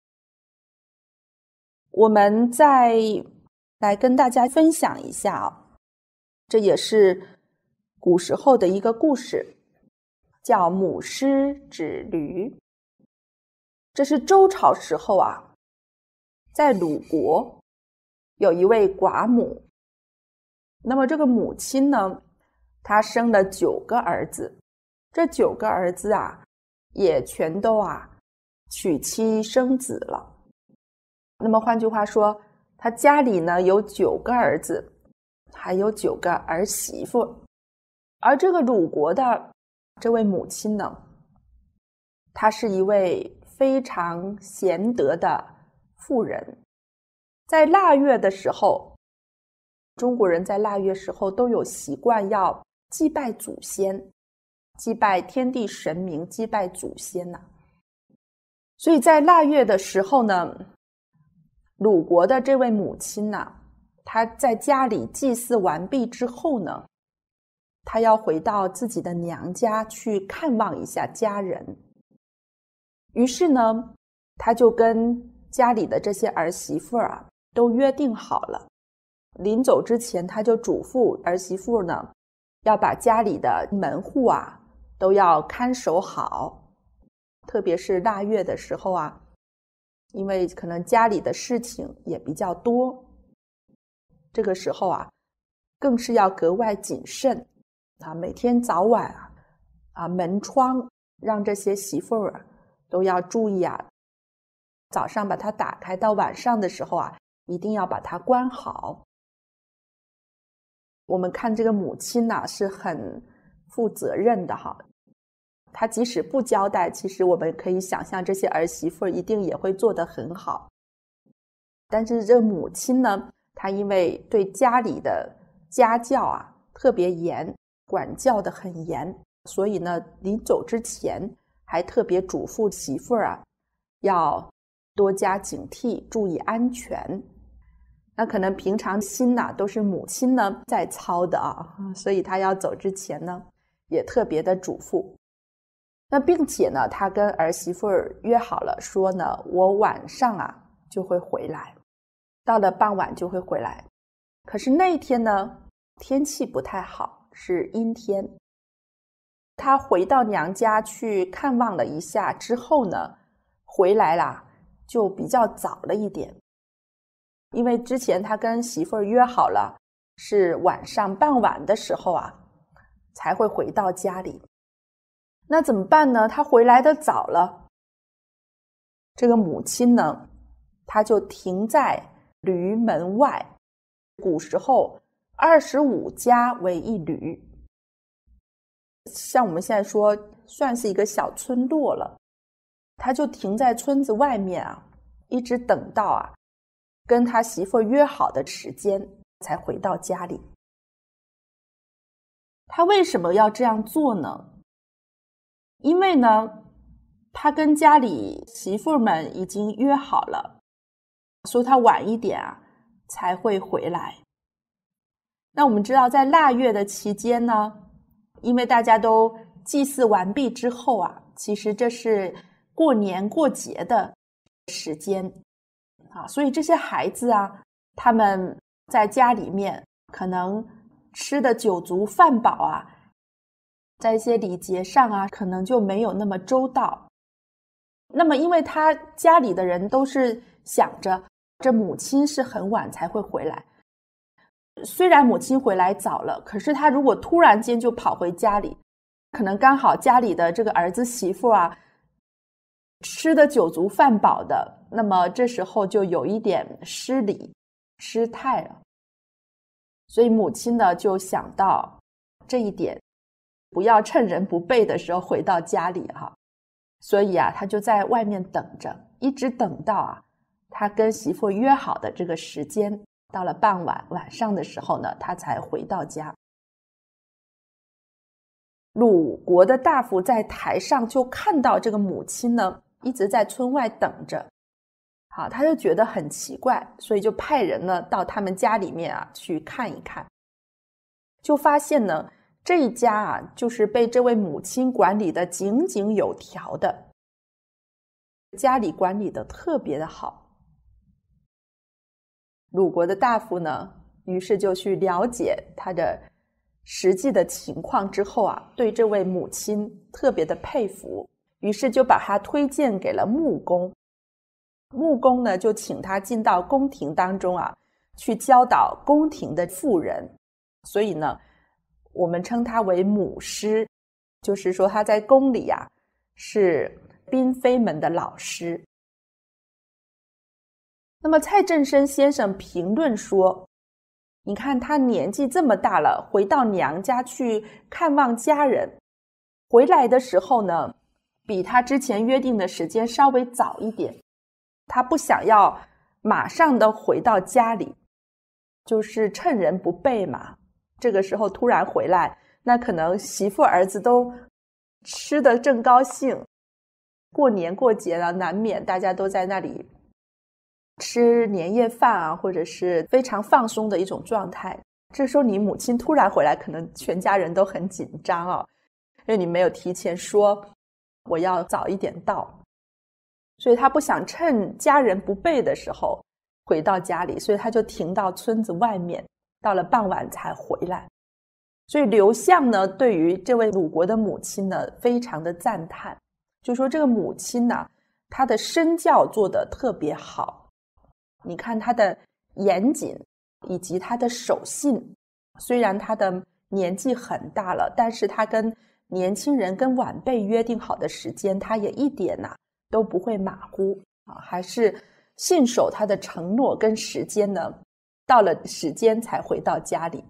A: 我们再来跟大家分享一下啊，这也是古时候的一个故事，叫母狮指驴。这是周朝时候啊，在鲁国有一位寡母，那么这个母亲呢，她生了九个儿子，这九个儿子啊，也全都啊娶妻生子了。那么换句话说，他家里呢有九个儿子，还有九个儿媳妇。而这个鲁国的这位母亲呢，她是一位非常贤德的妇人。在腊月的时候，中国人在腊月时候都有习惯要祭拜祖先，祭拜天地神明，祭拜祖先呐、啊。所以在腊月的时候呢，鲁国的这位母亲呢，她在家里祭祀完毕之后呢，她要回到自己的娘家去看望一下家人。于是呢，她就跟家里的这些儿媳妇啊都约定好了，临走之前，她就嘱咐儿媳妇呢，要把家里的门户啊都要看守好，特别是腊月的时候啊，因为可能家里的事情也比较多，这个时候啊，更是要格外谨慎啊！每天早晚啊，啊门窗让这些媳妇儿都要注意啊，早上把它打开，到晚上的时候啊，一定要把它关好。我们看这个母亲呢、啊、是很负责任的哈，她即使不交代，其实我们可以想象这些儿媳妇一定也会做得很好。但是这个母亲呢，她因为对家里的家教啊特别严，管教得很严，所以呢临走之前还特别嘱咐媳妇儿啊要多加警惕，注意安全。那可能平常心呐、啊、都是母亲呢在操的啊，所以她要走之前呢也特别的嘱咐。那并且呢她跟儿媳妇儿约好了，说呢我晚上啊就会回来，到了傍晚就会回来。可是那一天呢天气不太好，是阴天。她回到娘家去看望了一下之后呢，回来啦就比较早了一点。因为之前他跟媳妇儿约好了，是晚上傍晚的时候啊才会回到家里。那怎么办呢？他回来的早了，这个母亲呢，她就停在驴门外。古时候二十五家为一驴，像我们现在说算是一个小村落了。他就停在村子外面啊，一直等到啊跟他媳妇约好的时间才回到家里。他为什么要这样做呢？因为呢他跟家里媳妇们已经约好了，所以他晚一点啊才会回来。那我们知道在腊月的期间呢，因为大家都祭祀完毕之后啊，其实这是过年过节的时间啊，所以这些孩子啊，他们在家里面可能吃的酒足饭饱啊，在一些礼节上啊，可能就没有那么周到。那么因为他家里的人都是想着这母亲是很晚才会回来，虽然母亲回来早了，可是他如果突然间就跑回家里，可能刚好家里的这个儿子媳妇啊吃的酒足饭饱的，那么这时候就有一点失礼失态了。所以母亲呢就想到这一点，不要趁人不备的时候回到家里哈。所以啊他就在外面等着，一直等到啊他跟媳妇约好的这个时间，到了傍晚晚上的时候呢，他才回到家。鲁国的大夫在台上就看到这个母亲呢一直在村外等着，好，他就觉得很奇怪，所以就派人呢到他们家里面啊去看一看。就发现呢这一家啊就是被这位母亲管理的井井有条的，家里管理的特别的好。鲁国的大夫呢于是就去了解他的实际的情况之后啊，对这位母亲特别的佩服，于是就把他推荐给了穆公。穆公呢就请他进到宫廷当中啊，去教导宫廷的妇人，所以呢我们称他为母师，就是说他在宫里啊是嫔妃们的老师。那么蔡振声先生评论说，你看他年纪这么大了，回到娘家去看望家人，回来的时候呢比他之前约定的时间稍微早一点，他不想要马上的回到家里，就是趁人不备嘛，这个时候突然回来，那可能媳妇儿子都吃得正高兴，过年过节了，难免大家都在那里吃年夜饭啊，或者是非常放松的一种状态。这时候你母亲突然回来，可能全家人都很紧张哦，因为你没有提前说我要早一点到，所以他不想趁家人不备的时候回到家里，所以他就停到村子外面，到了傍晚才回来。所以刘向呢对于这位鲁国的母亲呢非常的赞叹，就说这个母亲呢她的身教做得特别好，你看她的严谨以及她的守信，虽然她的年纪很大了，但是她跟年轻人跟晚辈约定好的时间，她也一点啊都不会马虎啊，还是信守他的承诺跟时间呢，到了时间才回到家里。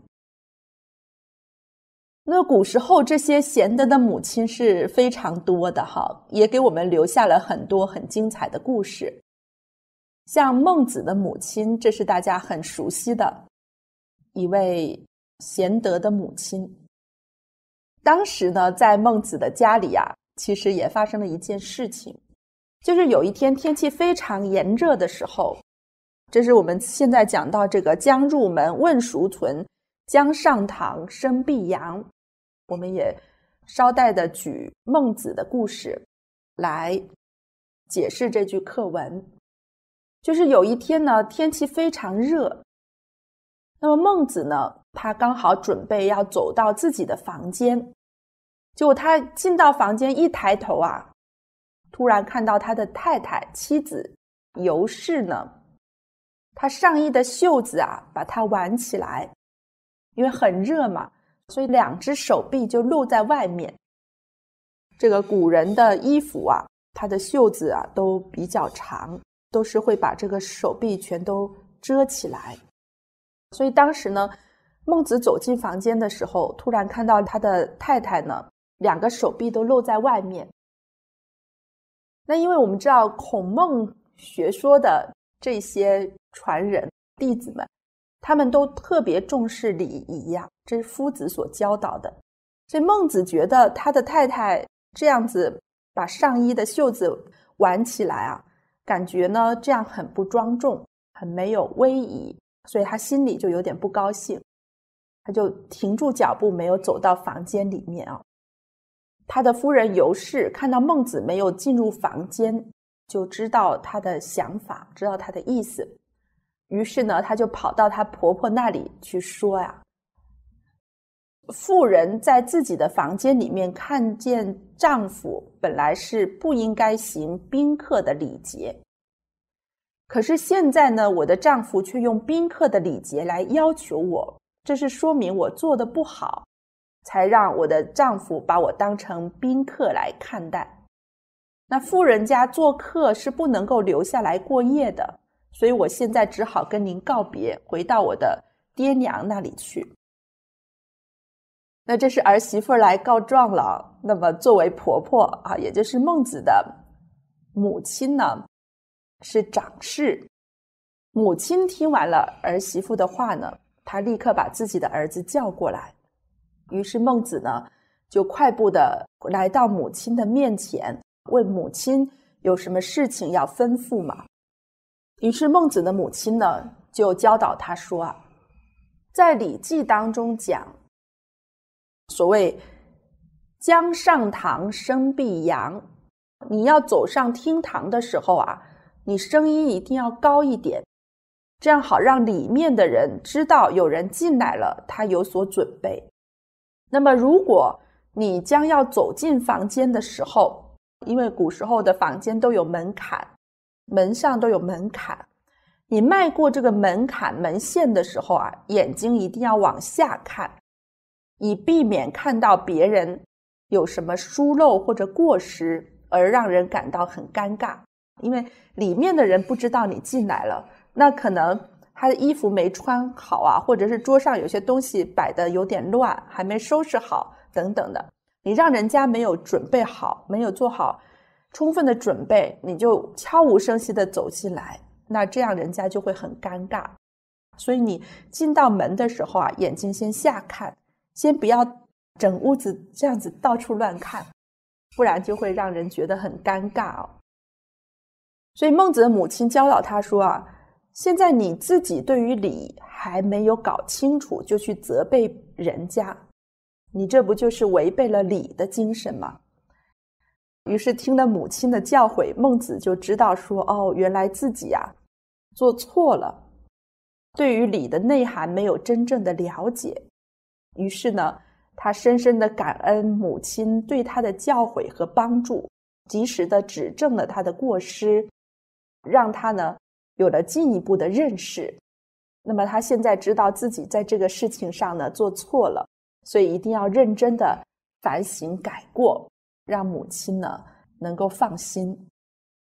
A: 那古时候这些贤德的母亲是非常多的哈，也给我们留下了很多很精彩的故事。像孟子的母亲，这是大家很熟悉的一位贤德的母亲。当时呢，在孟子的家里啊，其实也发生了一件事情，就是有一天天气非常炎热的时候，这是我们现在讲到这个将入门问孰存，将上堂生必扬。我们也捎带的举孟子的故事来解释这句课文。就是有一天呢，天气非常热，那么孟子呢，他刚好准备要走到自己的房间，结果他进到房间一抬头啊，突然看到他的太太妻子尤氏呢，他上衣的袖子啊把它挽起来，因为很热嘛，所以两只手臂就露在外面。这个古人的衣服啊，它的袖子啊都比较长，都是会把这个手臂全都遮起来。所以当时呢，孟子走进房间的时候，突然看到他的太太呢，两个手臂都露在外面。那因为我们知道孔孟学说的这些传人弟子们，他们都特别重视礼仪呀，这是夫子所教导的。所以孟子觉得他的太太这样子把上衣的袖子挽起来啊，感觉呢这样很不庄重，很没有威仪，所以他心里就有点不高兴，他就停住脚步，没有走到房间里面啊。他的夫人尤氏看到孟子没有进入房间，就知道他的想法，知道他的意思。于是呢，他就跑到他婆婆那里去说呀，妇人在自己的房间里面看见丈夫，本来是不应该行宾客的礼节，可是现在呢，我的丈夫却用宾客的礼节来要求我，这是说明我做得不好，才让我的丈夫把我当成宾客来看待。那富人家做客是不能够留下来过夜的，所以我现在只好跟您告别，回到我的爹娘那里去。那这是儿媳妇来告状了。那么作为婆婆啊，也就是孟子的母亲呢，是长氏。母亲听完了儿媳妇的话呢，她立刻把自己的儿子叫过来。于是孟子呢，就快步的来到母亲的面前，问母亲有什么事情要吩咐吗？于是孟子的母亲呢，就教导他说啊，在《礼记》当中讲，所谓将上堂声必扬，你要走上厅堂的时候啊，你声音一定要高一点，这样好让里面的人知道有人进来了，他有所准备。那么如果你将要走进房间的时候，因为古时候的房间都有门槛，门上都有门槛，你迈过这个门槛门线的时候啊，眼睛一定要往下看，以避免看到别人有什么疏漏或者过失而让人感到很尴尬。因为里面的人不知道你进来了，那可能他的衣服没穿好啊，或者是桌上有些东西摆得有点乱，还没收拾好等等的，你让人家没有准备好，没有做好充分的准备，你就悄无声息的走进来，那这样人家就会很尴尬。所以你进到门的时候啊，眼睛先下看，先不要整屋子这样子到处乱看，不然就会让人觉得很尴尬哦。所以孟子的母亲教导他说啊，现在你自己对于礼还没有搞清楚，就去责备人家，你这不就是违背了礼的精神吗？于是听了母亲的教诲，孟子就知道说，哦，原来自己啊做错了，对于礼的内涵没有真正的了解。于是呢，他深深的感恩母亲对他的教诲和帮助，及时的指正了他的过失，让他呢有了进一步的认识。那么他现在知道自己在这个事情上呢做错了，所以一定要认真的反省改过，让母亲呢能够放心。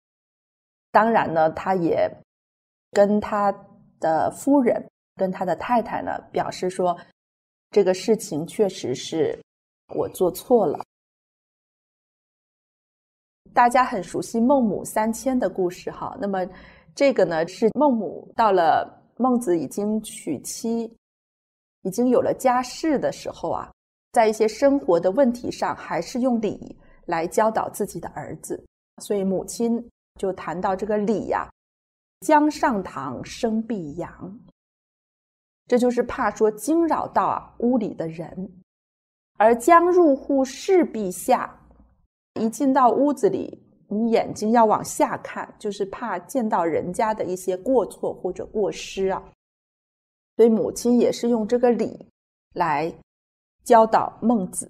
A: 当然呢，他也跟他的夫人跟他的太太呢表示说，这个事情确实是我做错了。大家很熟悉孟母三迁的故事哈，那么这个呢是孟母到了孟子已经娶妻，已经有了家室的时候啊，在一些生活的问题上还是用礼来教导自己的儿子，所以母亲就谈到这个礼呀、啊，将上堂生必扬，这就是怕说惊扰到、啊、屋里的人，而将入户视必下，一进到屋子里你眼睛要往下看，就是怕见到人家的一些过错或者过失啊。所以母亲也是用这个礼来教导孟子。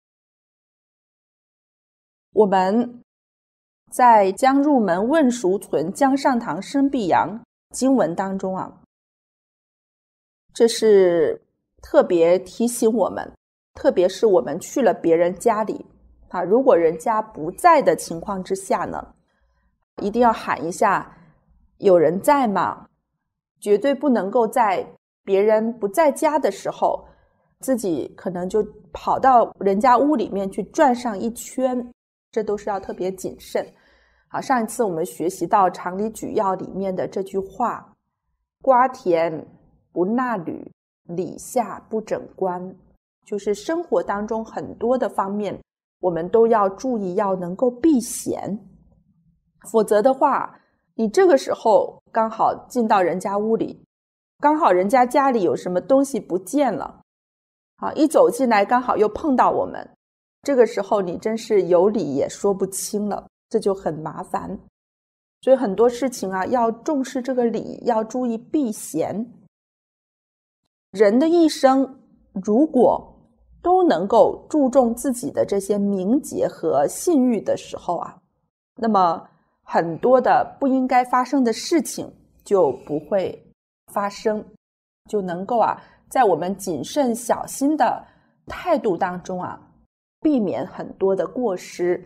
A: 我们在将入门问孰存，将上堂生必扬经文当中啊，这是特别提醒我们，特别是我们去了别人家里啊，如果人家不在的情况之下呢，一定要喊一下有人在吗？绝对不能够在别人不在家的时候，自己可能就跑到人家屋里面去转上一圈，这都是要特别谨慎。好，上一次我们学习到《常理举要》里面的这句话，瓜田不纳履，礼下不整冠，就是生活当中很多的方面我们都要注意，要能够避嫌，否则的话你这个时候刚好进到人家屋里，刚好人家家里有什么东西不见了啊，一走进来刚好又碰到我们，这个时候你真是有理也说不清了，这就很麻烦。所以很多事情啊，要重视这个礼，要注意避嫌。人的一生如果都能够注重自己的这些名节和信誉的时候啊，那么很多的不应该发生的事情就不会发生，就能够啊，在我们谨慎小心的态度当中啊，避免很多的过失。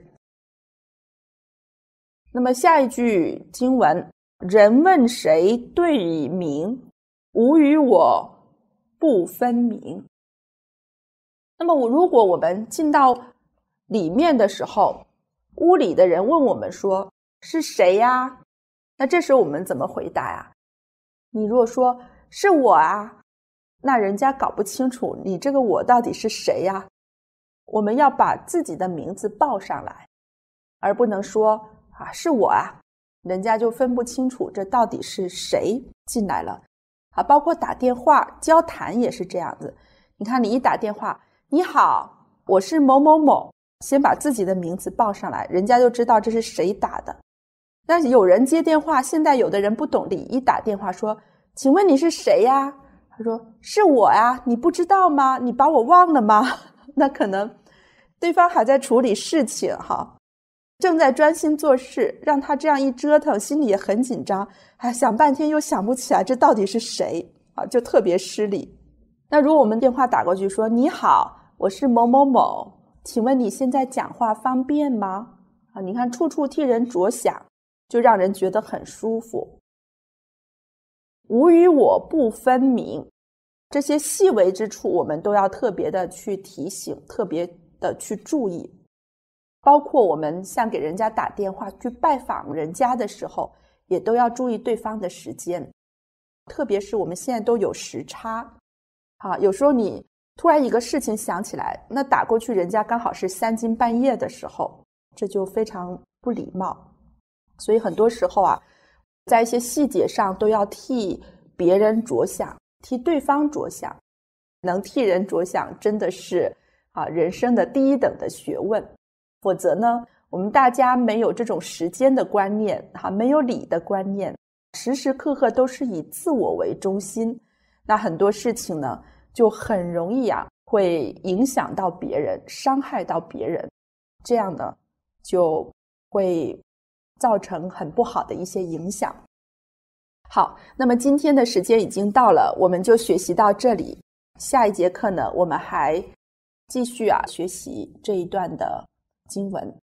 A: 那么下一句经文，人问谁对以明，吾与我不分明。那么我如果我们进到里面的时候，屋里的人问我们说是谁呀？那这时候我们怎么回答呀？你如果说是我啊，那人家搞不清楚你这个我到底是谁呀？我们要把自己的名字报上来，而不能说啊是我啊，人家就分不清楚这到底是谁进来了啊。包括打电话交谈也是这样子，你看你一打电话，你好，我是某某某，先把自己的名字报上来，人家就知道这是谁打的。但是有人接电话，现在有的人不懂礼，一打电话说请问你是谁呀？他说是我呀，你不知道吗？你把我忘了吗？那可能对方还在处理事情哈，正在专心做事，让他这样一折腾，心里也很紧张，还想半天又想不起来这到底是谁啊，就特别失礼。那如果我们电话打过去说你好，我是某某某，请问你现在讲话方便吗？啊，你看处处替人着想，就让人觉得很舒服。吾与我不分明，这些细微之处我们都要特别的去提醒，特别的去注意。包括我们像给人家打电话去拜访人家的时候，也都要注意对方的时间，特别是我们现在都有时差啊，有时候你突然一个事情想起来，那打过去人家刚好是三更半夜的时候，这就非常不礼貌。所以很多时候啊，在一些细节上都要替别人着想，替对方着想。能替人着想真的是啊人生的第一等的学问。否则呢，我们大家没有这种时间的观念，哈，没有礼的观念，时时刻刻都是以自我为中心，那很多事情呢，就很容易啊，会影响到别人，伤害到别人，这样呢，就会造成很不好的一些影响。好，那么今天的时间已经到了，我们就学习到这里。下一节课呢，我们还继续啊学习这一段的经文。